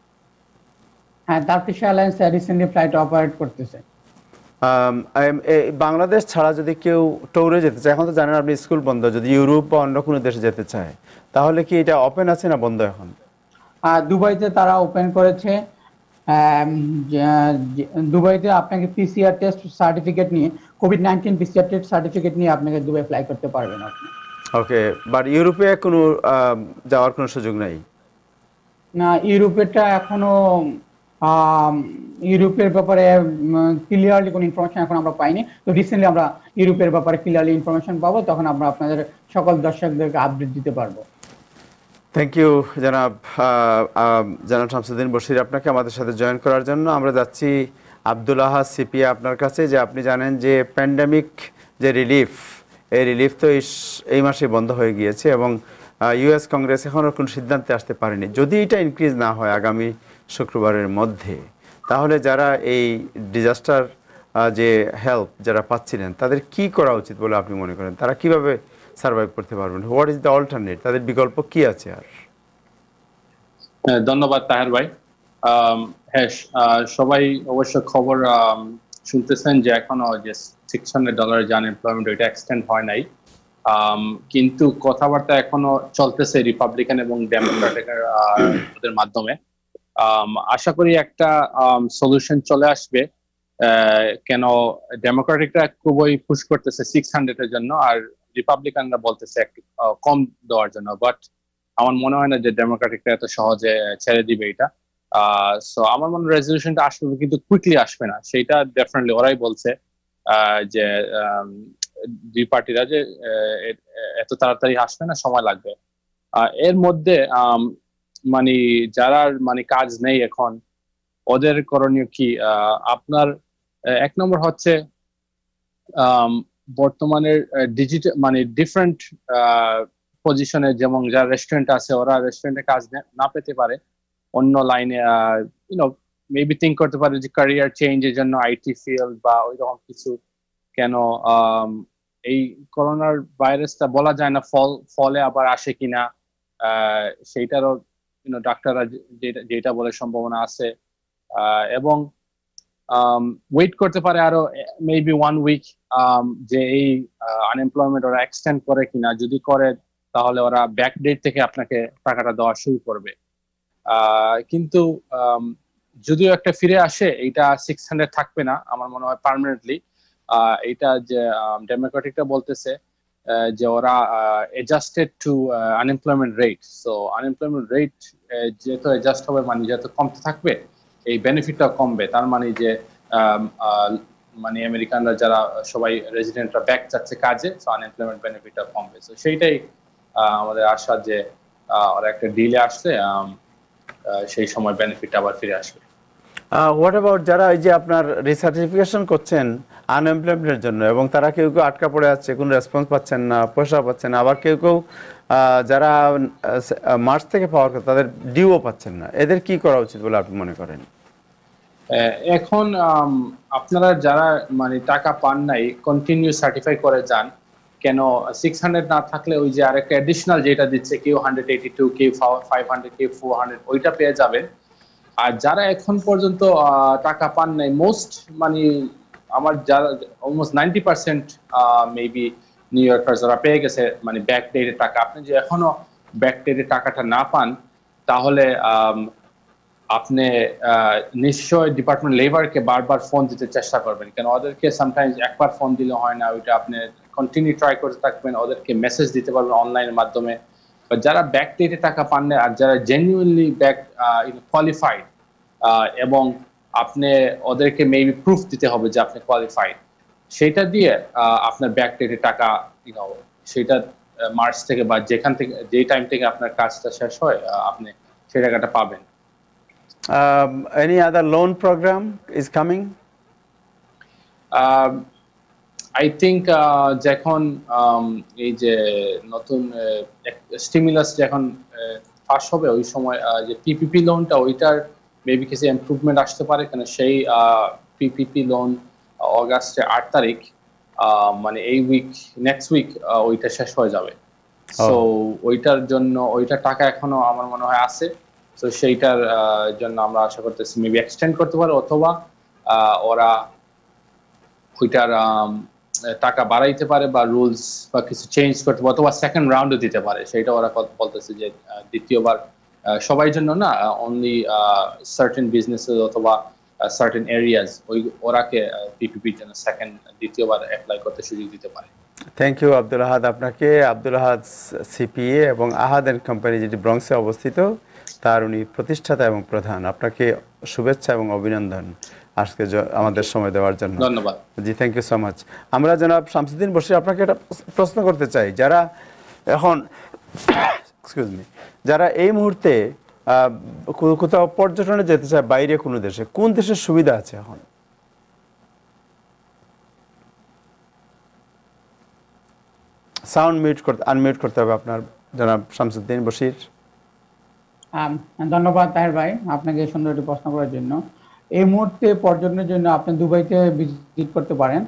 হ্যাঁ, Turkish airlines recently flight operate করতেছে। আম, এম- এ- বাংলাদেশ ছাড়া যদি কেউ ট্যুরে যেতে চায়, এখন তো জানেন আপনি স্কুল বন্ধ, যদি ইউরোপ বা অন্য কোনো দেশে যেতে চায় তাহলে কি এটা ওপেন আছে না বন্ধ এখন? আর দুবাইতে তারা ওপেন করেছে। আম, যে- যে- দুবাইতে আপনাকে পিসিআর টেস্ট সার্টিফিকেট নিয়ে, covid nineteen PCR test certificate নিয়ে আপনাকে দুবাই ফ্লাই করতে পারবেন আপনি। ওকে, বাট ইউরোপে কোনো আম, যাওয়ার কোনো সুযোগ নাই? না, ইউরোপেরটা এখনো আম, ইউরোপের ব্যাপারে ক্লিয়ারলি কোনো ইনফরমেশন এখন আমরা পাইনি। তো রিসেন্টলি আমরা ইউরোপের ব্যাপারে ক্লিয়ারলি ইনফরমেশন পাবো, তখন আমরা আপনাদের সকল দর্শকদেরকে আপডেট দিতে পারবো। থ্যাংক ইউ জনাব আহ, আহ, জনাব শামসুদ্দিন বশির, আপনাকে আমাদের সাথে জয়েন করার জন্য। আমরা যাচ্ছি আব্দুল আহাদ সিপিএ আপনার কাছে। যে আপনি জানেন যে প্যান্ডেমিক যে রিলিফ, এই রিলিফ তো এই- এই মাসে বন্ধ হয়ে গিয়েছে এবং ইউএস কংগ্রেস এখনও কোনো সিদ্ধান্তে আসতে পারেনি। যদি এটা ইনক্রিজ না হয় আগামী শুক্রবারের মধ্যে, তাহলে যারা এই ডিজাস্টার যে হেল্প যারা পাচ্ছিলেন তাদের কি করা উচিত বলে আপনি মনে করেন? তারা কিভাবে সার্ভাইভ করতে পারবেন? What is the alternate? তাদের বিকল্প কি আছে আর? হ্যাঁ, ধন্যবাদ তাহের ভাই। আম, হ্যাঁ, আহ, সবাই অবশ্য খবর আম, শুনতেছেন যে এখনো যে সিক্স হান্ড্রেড ডলারের যে আনএমপ্লয়মেন্ট ওইটা এক্সটেন্ড হয় নাই। আম, কিন্তু কথাবার্তা এখনো চলতেছে রিপাবলিকান এবং ডেমোক্রেটিকের ওদের মাধ্যমে। আম, আশা করি একটা সলিউশন চলে আসবে। আহ, কেন ডেমোক্রেটিকরা খুবই পুশ করতেছে সিক্স হান্ড্রেডের জন্য, আর রিপাবলিকানরা বলতেছে একটু আহ, কম দেওয়ার জন্য। বাট আমার মনে হয় না যে ডেমোক্রেটিকরা এত সহজে ছেড়ে দিবে এটা। আহ সো আমার মনে হয় রেজলিউশনটা আসবে, কিন্তু কুইকলি আসবে না, সেইটা ডেফিনেটলি ওরাই বলছে আহ, যে আম, দুই পার্টিরা যে আহ, এ- এত তাড়াতাড়ি আসবে না, সময় লাগবে। আহ, এর মধ্যে আম, মানে যারা মানে কাজ নেই এখন, ওদের করণীয় কি? আহ, আপনার আহ, এক নম্বর হচ্ছে আম, বর্তমানের ডিজিটাল মানে ডিফারেন্ট পজিশনে, যেমন যারা রেস্টুরেন্ট আছে ওরা রেস্টুরেন্টে কাজ না- না পেতে পারে, অন্য লাইনে ইউনো মেবি থিঙ্ক করতে পারে যে ক্যারিয়ার চেঞ্জের জন্য আইটি ফিল্ড বা ওই রকম কিছু। কেন আম, এই করোনার ভাইরাসটা বলা যায় না ফল ফলে আবার আসে কিনা, আহ, সেইটারও ইউনো ডাক্তাররা যে- যেটা যেটা বলে সম্ভাবনা আছে। আহ, এবং ওয়েট করতে পারে আরো মেবি ওয়ান উইক যে এই আনএমপ্লয়মেন্ট ওরা এক্সটেন্ড করে কিনা। যদি করে তাহলে ওরা ব্যাক ডেট থেকে আপনাকে টাকাটা দেওয়া শুরু করবে। আহ, কিন্তু আম, যদিও একটা ফিরে আসে, এইটা সিক্স হান্ড্রেড থাকবে না আমার মনে হয় পার্মানেন্টলি। এইটা যে ডেমোক্রেটিকটা বলতেছে আহ, যে ওরা adjusted to unemployment rate. So unemployment rate যেহেতু অ্যাডজাস্ট হবে, মানে যেহেতু কমতে থাকবে, এই বেনিফিটটা কমবে। তার মানে যে আম, আহ, মানে আমেরিকানরা যারা সবাই রেজিডেন্টরা ব্যাক যাচ্ছে কাজে, সো আনএমপ্লয়মেন্ট বেনিফিটটা কমবে। সো সেইটাই আহ, আমাদের আশা যে আহ, ওরা একটা ডিলে আসছে, আম, আহ, সেই সময় বেনিফিট আবার ফিরে আসবে। হোয়াট অ্যাবাউট যারা এই যে আপনার রিসার্টিফিকেশন করছেন আনএমপ্লয়মেন্টের জন্য, এবং তারা কেউ কেউ আটকা পড়ে আছে, কোনো রেসপন্স পাচ্ছেন না, পয়সা পাচ্ছেন না, আবার কেউ কেউ আহ, যারা মার্চ থেকে পাওয়ার কথা তাদের ডিউও পাচ্ছেন না, এদের কি করা উচিত বলে আপনি মনে করেন? আহ, এখন আম, আপনারা যারা মানে টাকা পান নাই, কন্টিনিউ সার্টিফাই করে যান। কেন সিক্স হান্ড্রেড না থাকলে ওই যে আরেকটা এডিশনাল যেটা দিচ্ছে, কেউ হান্ড্রেড এইটি টু, কেউ ফাইভ হান্ড্রেড, কেউ ফোর হান্ড্রেড, ওইটা পেয়ে যাবেন। আর যারা এখন পর্যন্ত আহ, টাকা পান নাই, মোস্ট মানে আমার যারা almost ninety percent maybe New Yorker যারা পেয়ে গেছে মানে ব্যাক ডেটের টাকা, আপনি যে এখনো ব্যাক ডেটের টাকাটা না পান তাহলে আপনি নিশ্চয় ডিপার্টমেন্ট লেবারকে বারবার ফোন দিতে চেষ্টা করবেন, কেন ওদেরকে সামটাইমস একবার ফোন দিলে হয় না, ওইটা আপনি কন্টিনিউ ট্রাই করতে থাকবেন, ওদেরকে মেসেজ দিতে পারবেন অনলাইনের মাধ্যমে। যারা ব্যাক ডেটে টাকা পান না আর যারা জেনুইনলি ব্যাক কোয়ালিফাইড এবং আপনি ওদেরকে মেবি প্রুফ দিতে হবে যে আপনি কোয়ালিফাইড, সেটা দিয়ে আপনার ব্যাক ডেটে টাকা সেটা মার্চ থেকে বা যেখান থেকে যেই টাইম থেকে আপনার কাজটা শেষ হয় আপনি সেই টাকাটা পাবেন। Um, any other loan program is coming? Uh, I think uh, যখন um, এই যে নতুন স্টিমুলাস যখন পাস হবে ওই সময় যে পিপিপি লোনটা ওইটার মেবি কিছু ইমপ্রুভমেন্ট আসতে পারে, কেন সেই পিপিপি লোন অগাস্টের আট তারিখ মানে এই উইক নেক্সট উইক ওইটা শেষ হয়ে যাবে। সো ওইটার জন্য ওইটার টাকা এখনো আমার মনে হয় আছে, তো সেইটার জন্য আমরা আশা করতেছি মেবি এক্সটেন্ড করতে পারে অথবা ওরা ওইটার টাকা বাড়াইতে পারে বা রুলস বা কিছু চেঞ্জ করতে পারে অথবা সেকেন্ড রাউন্ডে দিতে পারে, সেটা ওরা বলতেছে যে দ্বিতীয়বার সবাই জন্য না, অনলি সার্টেন বিজনেসেস অথবা সার্টেন এরিয়াজ ওই ওরাকে পিপিপির জন্য সেকেন্ড দ্বিতীয়বার অ্যাপ্লাই করতে সুযোগ দিতে পারে। থ্যাংক ইউ আব্দুল আহাদ আপনাকে। আব্দুল আহাদ সিপিএ এবং আহাদ অ্যান্ড কোম্পানি যেটি ব্রঙ্কসে অবস্থিত তার উনি প্রতিষ্ঠাতা এবং প্রধান, আপনাকে শুভেচ্ছা এবং অভিনন্দন আজকে আমাদের সময় দেওয়ার জন্য। ধন্যবাদ জি, থ্যাংক ইউ সো মাচ। আমরা জনাব শামসুদ্দিন বশির আপনাকে একটা প্রশ্ন করতে চাই, যারা এখন এক্সকিউজ মি যারা এই মুহূর্তে কোথাও পর্যটনে যেতে চায় বাইরে কোনো দেশে, কোন দেশের সুবিধা আছে এখন? সাউন্ড মিউট করতে আনমিউট করতে হবে আপনার জনাব শামসুদ্দিন বশির। ধন্যবাদ তাহের ভাই আপনাকে সুন্দর একটি প্রশ্ন করার জন্য। এই মুহূর্তে পর্যটনের জন্য আপনি দুবাইতে ভিজিট করতে পারেন,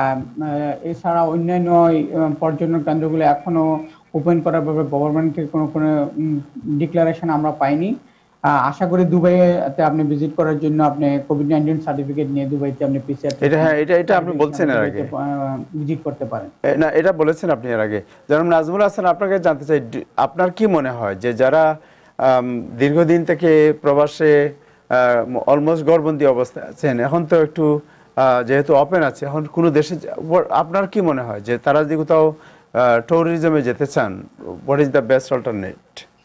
এছাড়া অন্যান্য পর্যটন কেন্দ্রগুলো এখনো ওপেন করার ব্যাপারে গভর্নমেন্ট থেকে কোনো কোনো ডিক্লারেশন আমরা পাইনি। আশা করি দুবাইতে আপনি ভিজিট করার জন্য আপনি কোভিড নাইনটিন সার্টিফিকেট নিয়ে দুবাইতে আপনি পিসিআর এটা হ্যাঁ এটা এটা আপনি বলছেন এর আগে ভিজিট করতে পারেন। না, এটা বলেছেন আপনি এর আগে। যেমন নাজমুল হাসান, আপনাকে জানতে চাই আপনার কি মনে হয় যে যারা দীর্ঘদিন থেকে প্রবাসে অলমোস্ট ঘরবন্দি অবস্থায় আছেন, এখন তো একটু যেহেতু ওপেন আছে, এখন কোনো দেশে আপনার কি মনে হয় যে তারা যদি কোথাও ট্যুরিজমে যেতে চান, what is the best alternate?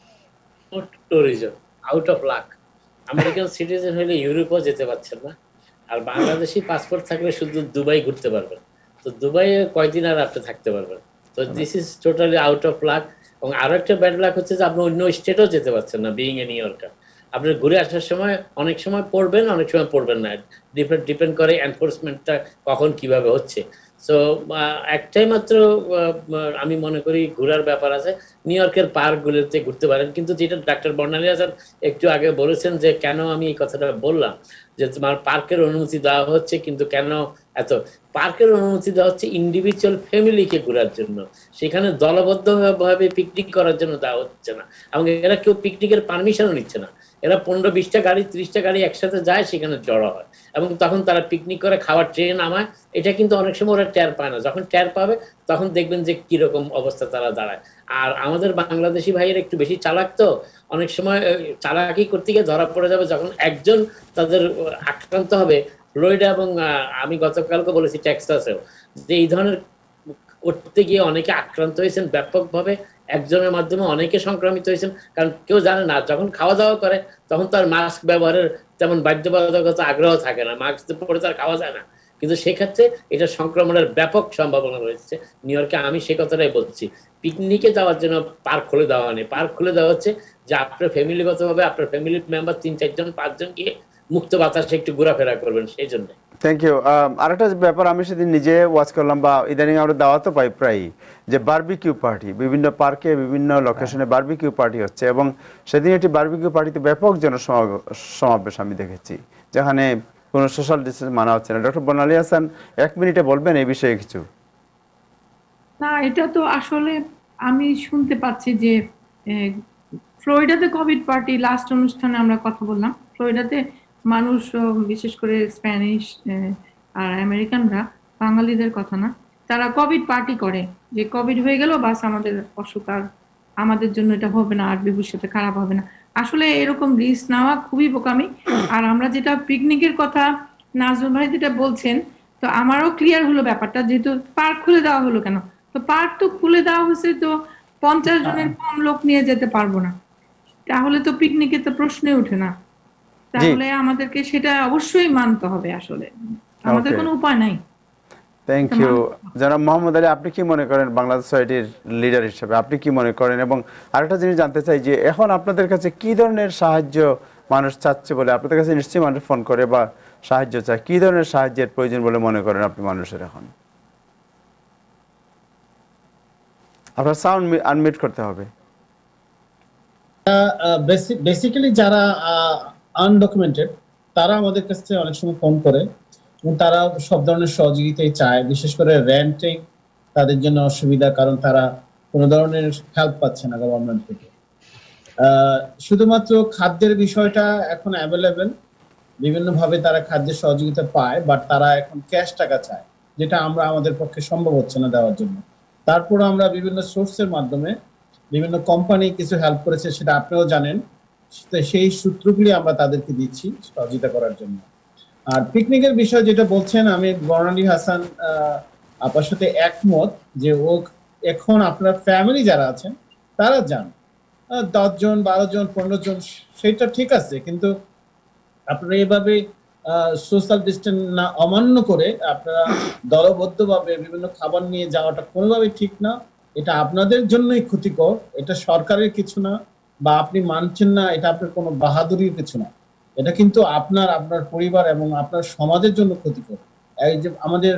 Tourism out of luck. American citizen হলে ইউরোপও যেতে পারছেন না, আর বাংলাদেশি পাসপোর্ট থাকলে শুধু দুবাই ঘুরতে পারবেন। তো দুবাইয়ে কয়দিন আর আপনি থাকতে পারবেন? তো this is totally out of luck. এবং আরো একটা ব্যাড লাক হচ্ছে যে আপনি অন্য স্টেটও যেতে পারছেন না, বিইং এ নিউ ইয়র্কার। আপনি ঘুরে আসার সময় অনেক সময় পড়বেন, অনেক সময় পড়বেন না, ডিপেন্ড ডিপেন্ড করে এনফোর্সমেন্টটা কখন কিভাবে হচ্ছে। সো একটাই মাত্র আমি মনে করি ঘোরার ব্যাপার আছে, নিউ ইয়র্কের পার্কগুলোতে ঘুরতে পারেন। কিন্তু যেটা ডাক্তার বর্ণালী আজাদ একটু আগে বলেছেন যে কেন আমি এই কথাটা বললাম যে তোমার পার্কের অনুমতি দেওয়া হচ্ছে, কিন্তু কেন এত পার্কের অনুমতি দেওয়া হচ্ছে ইন্ডিভিজুয়াল ফ্যামিলিকে ঘোরার জন্য, সেখানে দলবদ্ধভাবে পিকনিক করার জন্য দেওয়া হচ্ছে না। এবং এরা কেউ পিকনিকের পারমিশনও নিচ্ছে না। এরা পনেরো বিশটা গাড়ি ত্রিশটা গাড়ি একসাথে যায়, সেখানে জড়ো হয় এবং তখন তারা পিকনিক করে খাওয়ার ট্রেন নামায়। এটা কিন্তু অনেক সময় ওরা টের পায় না, যখন টের পাবে তখন দেখবেন যে কিরকম অবস্থা তারা দাঁড়ায়। আর আমাদের বাংলাদেশি ভাইয়ের একটু বেশি চালাক, তো অনেক সময় চালাকি করতে গিয়ে ধরা পড়ে যাবে। যখন একজন তাদের আক্রান্ত হবে, ফ্লোরিডা এবং আমি গতকালকে বলেছি টেক্সাসেও, যে এই ধরনের করতে গিয়ে অনেকে আক্রান্ত হয়েছেন ব্যাপকভাবে, একজনের মাধ্যমে অনেকে সংক্রমিত হয়েছেন। কারণ কেউ জানে না, যখন খাওয়া দাওয়া করে তখন তার মাস্ক ব্যবহারের তেমন বাধ্যবাধকতা আগ্রহ থাকে না, মাস্ক পরে তার খাওয়া যায় না। কিন্তু সেক্ষেত্রে এটা সংক্রমণের ব্যাপক সম্ভাবনা রয়েছে নিউ ইয়র্কে। আমি সে কথাটাই বলছি, পিকনিকে যাওয়ার জন্য পার্ক খুলে দেওয়া নেই। পার্ক খুলে দেওয়া হচ্ছে যে আপনার ফ্যামিলিগতভাবে আপনার ফ্যামিলি মেম্বার তিন চারজন পাঁচজন গিয়ে মুক্ত বাতাসে একটু ঘোরাফেরা করবেন, সেই জন্য। Thank you. আরেকটা ব্যাপার আমি সেদিন নিজে ওয়াচ করলাম, বা ইদানিং আমরা দাওয়াতও পাই প্রায়, যে বারবিকিউ পার্টি, বিভিন্ন পার্কে বিভিন্ন লোকেশনে বারবিকিউ পার্টি হচ্ছে, এবং সেদিন একটি বারবিকিউ পার্টিতে ব্যাপক জনসমাবেশ আমি দেখেছি, যেখানে কোনো সোশ্যাল ডিস্টেন্স মানা হচ্ছে না। ডক্টর বর্ণালী হাসান, এক মিনিটে বলবেন এই বিষয়ে কিছু? না, এটা তো আসলে আমি শুনতে পাচ্ছি যে ফ্লোরিডাতে কোভিড পার্টি, লাস্ট অনুষ্ঠানে আমরা কথা বললাম, ফ্লোরিডাতে মানুষ বিশেষ করে স্প্যানিশ আর আমেরিকানরা, বাঙালিদের কথা না, তারা কোভিড পার্টি করে, যে কোভিড হয়ে গেল বাস আমাদের অসুখ আর আমাদের জন্য এটা হবে না, আর ভবিষ্যতে খারাপ হবে না। আসলে এরকম রিস্ক নেওয়া খুবই বোকামি। আর আমরা যেটা পিকনিকের কথা নাজমুল ভাই যেটা বলছেন, তো আমারও ক্লিয়ার হলো ব্যাপারটা, যেহেতু পার্ক খুলে দেওয়া হলো কেন, তো পার্ক তো খুলে দেওয়া হয়েছে, তো পঞ্চাশ জনের কম লোক নিয়ে যেতে পারবো না, তাহলে তো পিকনিকে তো প্রশ্নই ওঠে না। তাহলে আমাদেরকে সেটা অবশ্যই মানতে হবে, আসলে আমাদের কোনো উপায় নাই। Thank you. জনাব মোহাম্মদ আলী, আপনি কি মনে করেন বাংলাদেশ সোসাইটির লিডার হিসেবে, আপনি কি মনে করেন? এবং আরেকটা জিনিস জানতে চাই যে এখন আপনাদের কাছে কি ধরনের সাহায্য মানুষ চাচ্ছে বলে, আপনাদের কাছে নিশ্চয়ই মানুষ ফোন করে বা সাহায্য চায়, কি ধরনের সাহায্যের প্রয়োজন বলে মনে করেন আপনি মানুষের? এখন আপনার সাউন্ড আনমিউট করতে হবে। বেসিক্যালি যারা আনডকুমেন্টেড তারা আমাদের কাছে অনেক সময় ফোন করে এবং তারা সব ধরনের সহযোগিতাই চায়, বিশেষ করে রেন্টিং তাদের জন্য অসুবিধা, কারণ তারা কোনো ধরনের হেল্প পাচ্ছে না গভর্নমেন্ট থেকে। শুধুমাত্র খাদ্যের বিষয়টা এখন অ্যাভেলেবেল, বিভিন্নভাবে তারা খাদ্যের সহযোগিতা পায়, বাট তারা এখন ক্যাশ টাকা চায়, যেটা আমরা আমাদের পক্ষে সম্ভব হচ্ছে না দেওয়ার জন্য। তারপর আমরা বিভিন্ন সোর্সের মাধ্যমে বিভিন্ন কোম্পানি কিছু হেল্প করেছে, সেটা আপনিও জানেন, সেই সূত্রগুলি আমরা তাদেরকে দিচ্ছি সহযোগিতা করার জন্য। আর পিকনিকের বিষয় যেটা বলছেন, আমি বর্ণালী হাসান আপনার সাথে একমত যে ও এখন আপনার ফ্যামিলি যারা আছেন তারা যান, দশ জন বারো জন পনেরো জন, সেটা ঠিক আছে, কিন্তু আপনারা এভাবে সোশ্যাল ডিস্টেন্স না অমান্য করে আপনারা দলবদ্ধভাবে বিভিন্ন খাবার নিয়ে যাওয়াটা কোনোভাবেই ঠিক না। এটা আপনাদের জন্যই ক্ষতিকর, এটা সরকারের কিছু না, বা আপনি মানছেন না এটা আপনার কোনো বাহাদুরির কিছু না, এটা কিন্তু আপনার আপনার পরিবার এবং আপনার সমাজের জন্য ক্ষতিকর। এই যে আমাদের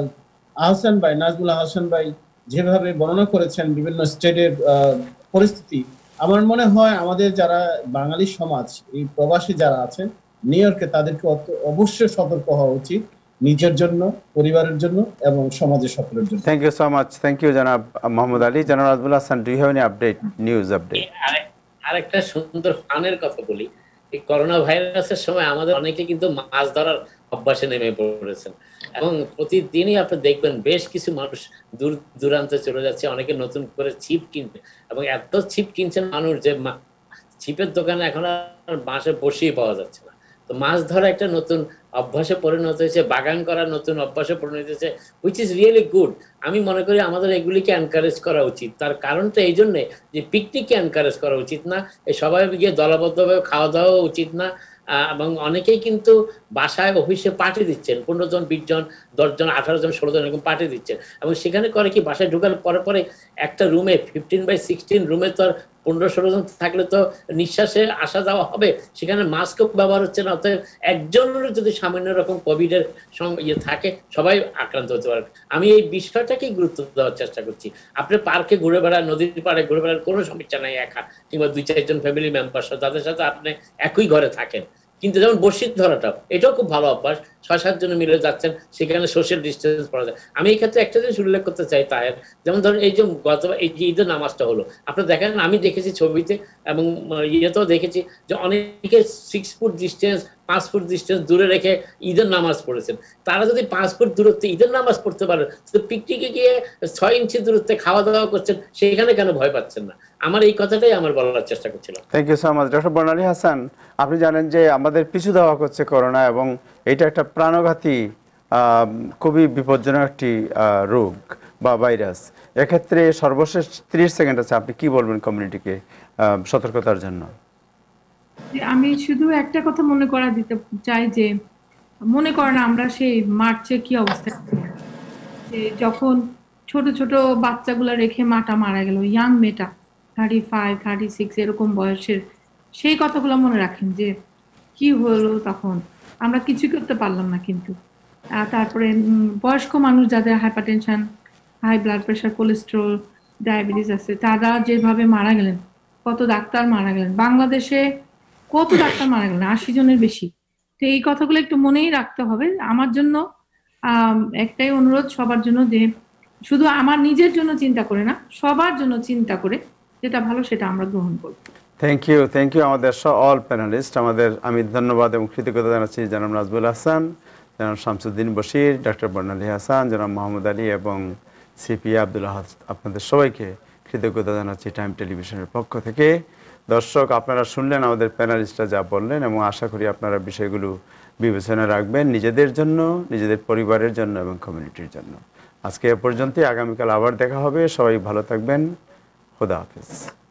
আহসান ভাই, নাজমুল হাসান ভাই যেভাবে বর্ণনা করেছেন বিভিন্ন স্টেটের পরিস্থিতি, আমার মনে হয় আমাদের যারা বাঙালি সমাজ, এই প্রবাসী যারা আছেন নিউ ইয়র্কে, তাদেরকে অবশ্যই সতর্ক হওয়া উচিত, নিজের জন্য, পরিবারের জন্য এবং সমাজের সকলের জন্য। Thank you so much. Thank you জনাব মোহাম্মদ আলী। জনাব Nazmul Hasan, do you have any update, news update? আরেকটা সুন্দর ফানের কথা বলি, এই করোনা ভাইরাসের সময় আমাদের অনেকে কিন্তু মাছ ধরার অভ্যাসে নেমে পড়েছেন, এবং প্রতিদিনই আপনি দেখবেন বেশ কিছু মানুষ দূর দূরান্তে চলে যাচ্ছে, অনেকে নতুন করে ছিপ কিনবে, এবং এত ছিপ কিনছেন মানুষ যে ছিপের দোকানে এখন আর বাঁশে বসিয়ে পাওয়া যাচ্ছে না। তো মাছ ধরা একটা নতুন অভ্যাসে পরিণত হয়েছে, বাগান করার নতুন অভ্যাসে পরিণত হয়েছে, হুইচ ইজ রিয়েলি গুড। আমি মনে করি আমাদের এগুলিকে এনকারেজ করা উচিত। তার কারণটা এই জন্যে যে পিকনিককে এনকারেজ করা উচিত না, এই সবাই গিয়ে দলবদ্ধভাবে খাওয়া দাওয়া উচিত না। এবং অনেকেই কিন্তু বাসায় অফিসে পার্টি দিচ্ছেন, পনেরো জন বিশ জন দশ জন আঠারো জন ষোলো জন এরকম পার্টি দিচ্ছেন, এবং সেখানে করে কি বাসায় ঢুকার পরে পরে একটা রুমে ফিফটিন বাই সিক্সটিন রুমে তো আর পনেরো ষোলো জন থাকলে তো নিঃশ্বাসে আসা যাওয়া হবে, সেখানে মাস্কও ব্যবহার হচ্ছে না। অতএব একজনের যদি সামান্য রকম কোভিড এর ইয়ে থাকে, সবাই আক্রান্ত হতে পারে। আমি এই বিষয়টাকেই গুরুত্ব দেওয়ার চেষ্টা করছি। আপনি পার্কে ঘুরে বেড়ান, নদীর পাড়ে ঘুরে বেড়ান, কোনো সমস্যা নাই, একা কিংবা দুই চারজন ফ্যামিলি মেম্বার তাদের সাথে আপনি একই ঘরে থাকেন। কিন্তু যেমন বড়শি ধরাটা, এটাও খুব ভালো অভ্যাস, ছয় সাত জন মিলে যাচ্ছেন, সেখানে সোশ্যাল ডিস্টেন্স করা যায়। আমি এই ক্ষেত্রে একটা জিনিস উল্লেখ করতে চাই তাহের, যেমন ধরুন এই যে গত এই যে ঈদের নামাজটা হলো, আপনারা দেখেন, আমি দেখেছি ছবিতে এবং ইয়েতেও দেখেছি যে অনেকে সিক্স ফুট ডিস্টেন্স পাঁচ ফুট ডিস্টেন্স দূরে রেখে ঈদের নামাজ পড়েছেন। তারা যদি পাঁচ ফুট দূরত্বে ঈদের নামাজ পড়তে পারে, তো পিকনিকে গিয়ে ছয় ইঞ্চি দূরত্বে খাওয়া দাওয়া করছেন, সেখানে কেন ভয় পাচ্ছেন না? আমার এই কথাটাই আমার বলার চেষ্টা করছিলাম। Thank you so much. Doctor Barnali Hasan, আপনি জানেন যে আমাদের পিছু দেওয়া করছে করোনা, এবং এটা একটা প্রাণঘাতী খুবই বিপজ্জনক একটি রোগ বা ভাইরাস। এক্ষেত্রে সর্বশেষ ত্রিশ সেকেন্ড আছে, আপনি কি বলবেন কমিউনিটিকে সতর্কতার জন্য? আমি শুধু একটা কথা মনে করা দিতে চাই, যে মনে করেন আমরা সেই মার্চে কি অবস্থা, যে যখন ছোট ছোট বাচ্চাগুলা রেখে মাটা মারা গেল, ইয়াং মেয়েটা থার্টি ফাইভ থার্টি সিক্স এরকম বয়সের, সেই কথাগুলো মনে রাখেন যে কি হলো তখন, আমরা কিছু করতে পারলাম না। কিন্তু তারপরে বয়স্ক মানুষ যাদের hypertension, high blood pressure, cholesterol, diabetes আছে, তারা যেভাবে মারা গেলেন, কত ডাক্তার মারা গেলেন, বাংলাদেশে কত ডাক্তার মারা গেলেন, আশি জনের বেশি। তো এই কথাগুলো একটু মনেই রাখতে হবে। আমার জন্য আহ একটাই অনুরোধ সবার জন্য, যে শুধু আমার নিজের জন্য চিন্তা করে না, সবার জন্য চিন্তা করে যেটা ভালো সেটা আমরা গ্রহণ করব। থ্যাংক ইউ, থ্যাংক ইউ আমাদের অল প্যানেলিস্ট। আমাদের আমি ধন্যবাদ এবং কৃতজ্ঞতা জানাচ্ছি জনাব নাজমুল হাসান, জনাব শামসুদ্দিন বশির, ডক্টর বর্ণালী হাসান, জনাব মোহাম্মদ আলী এবং সিপি আব্দুল্লাহ, আপনাদের সবাইকে কৃতজ্ঞতা জানাচ্ছি টাইম টেলিভিশনের পক্ষ থেকে। দর্শক, আপনারা শুনলেন আমাদের প্যানেলিস্টরা যা বললেন এবং আশা করি আপনারা বিষয়গুলো বিবেচনা রাখবেন নিজেদের জন্য, নিজেদের পরিবারের জন্য এবং কমিউনিটির জন্য। আজকে এ পর্যন্তই, আগামীকাল আবার দেখা হবে। সবাই ভালো থাকবেন। খোদা হাফেজ।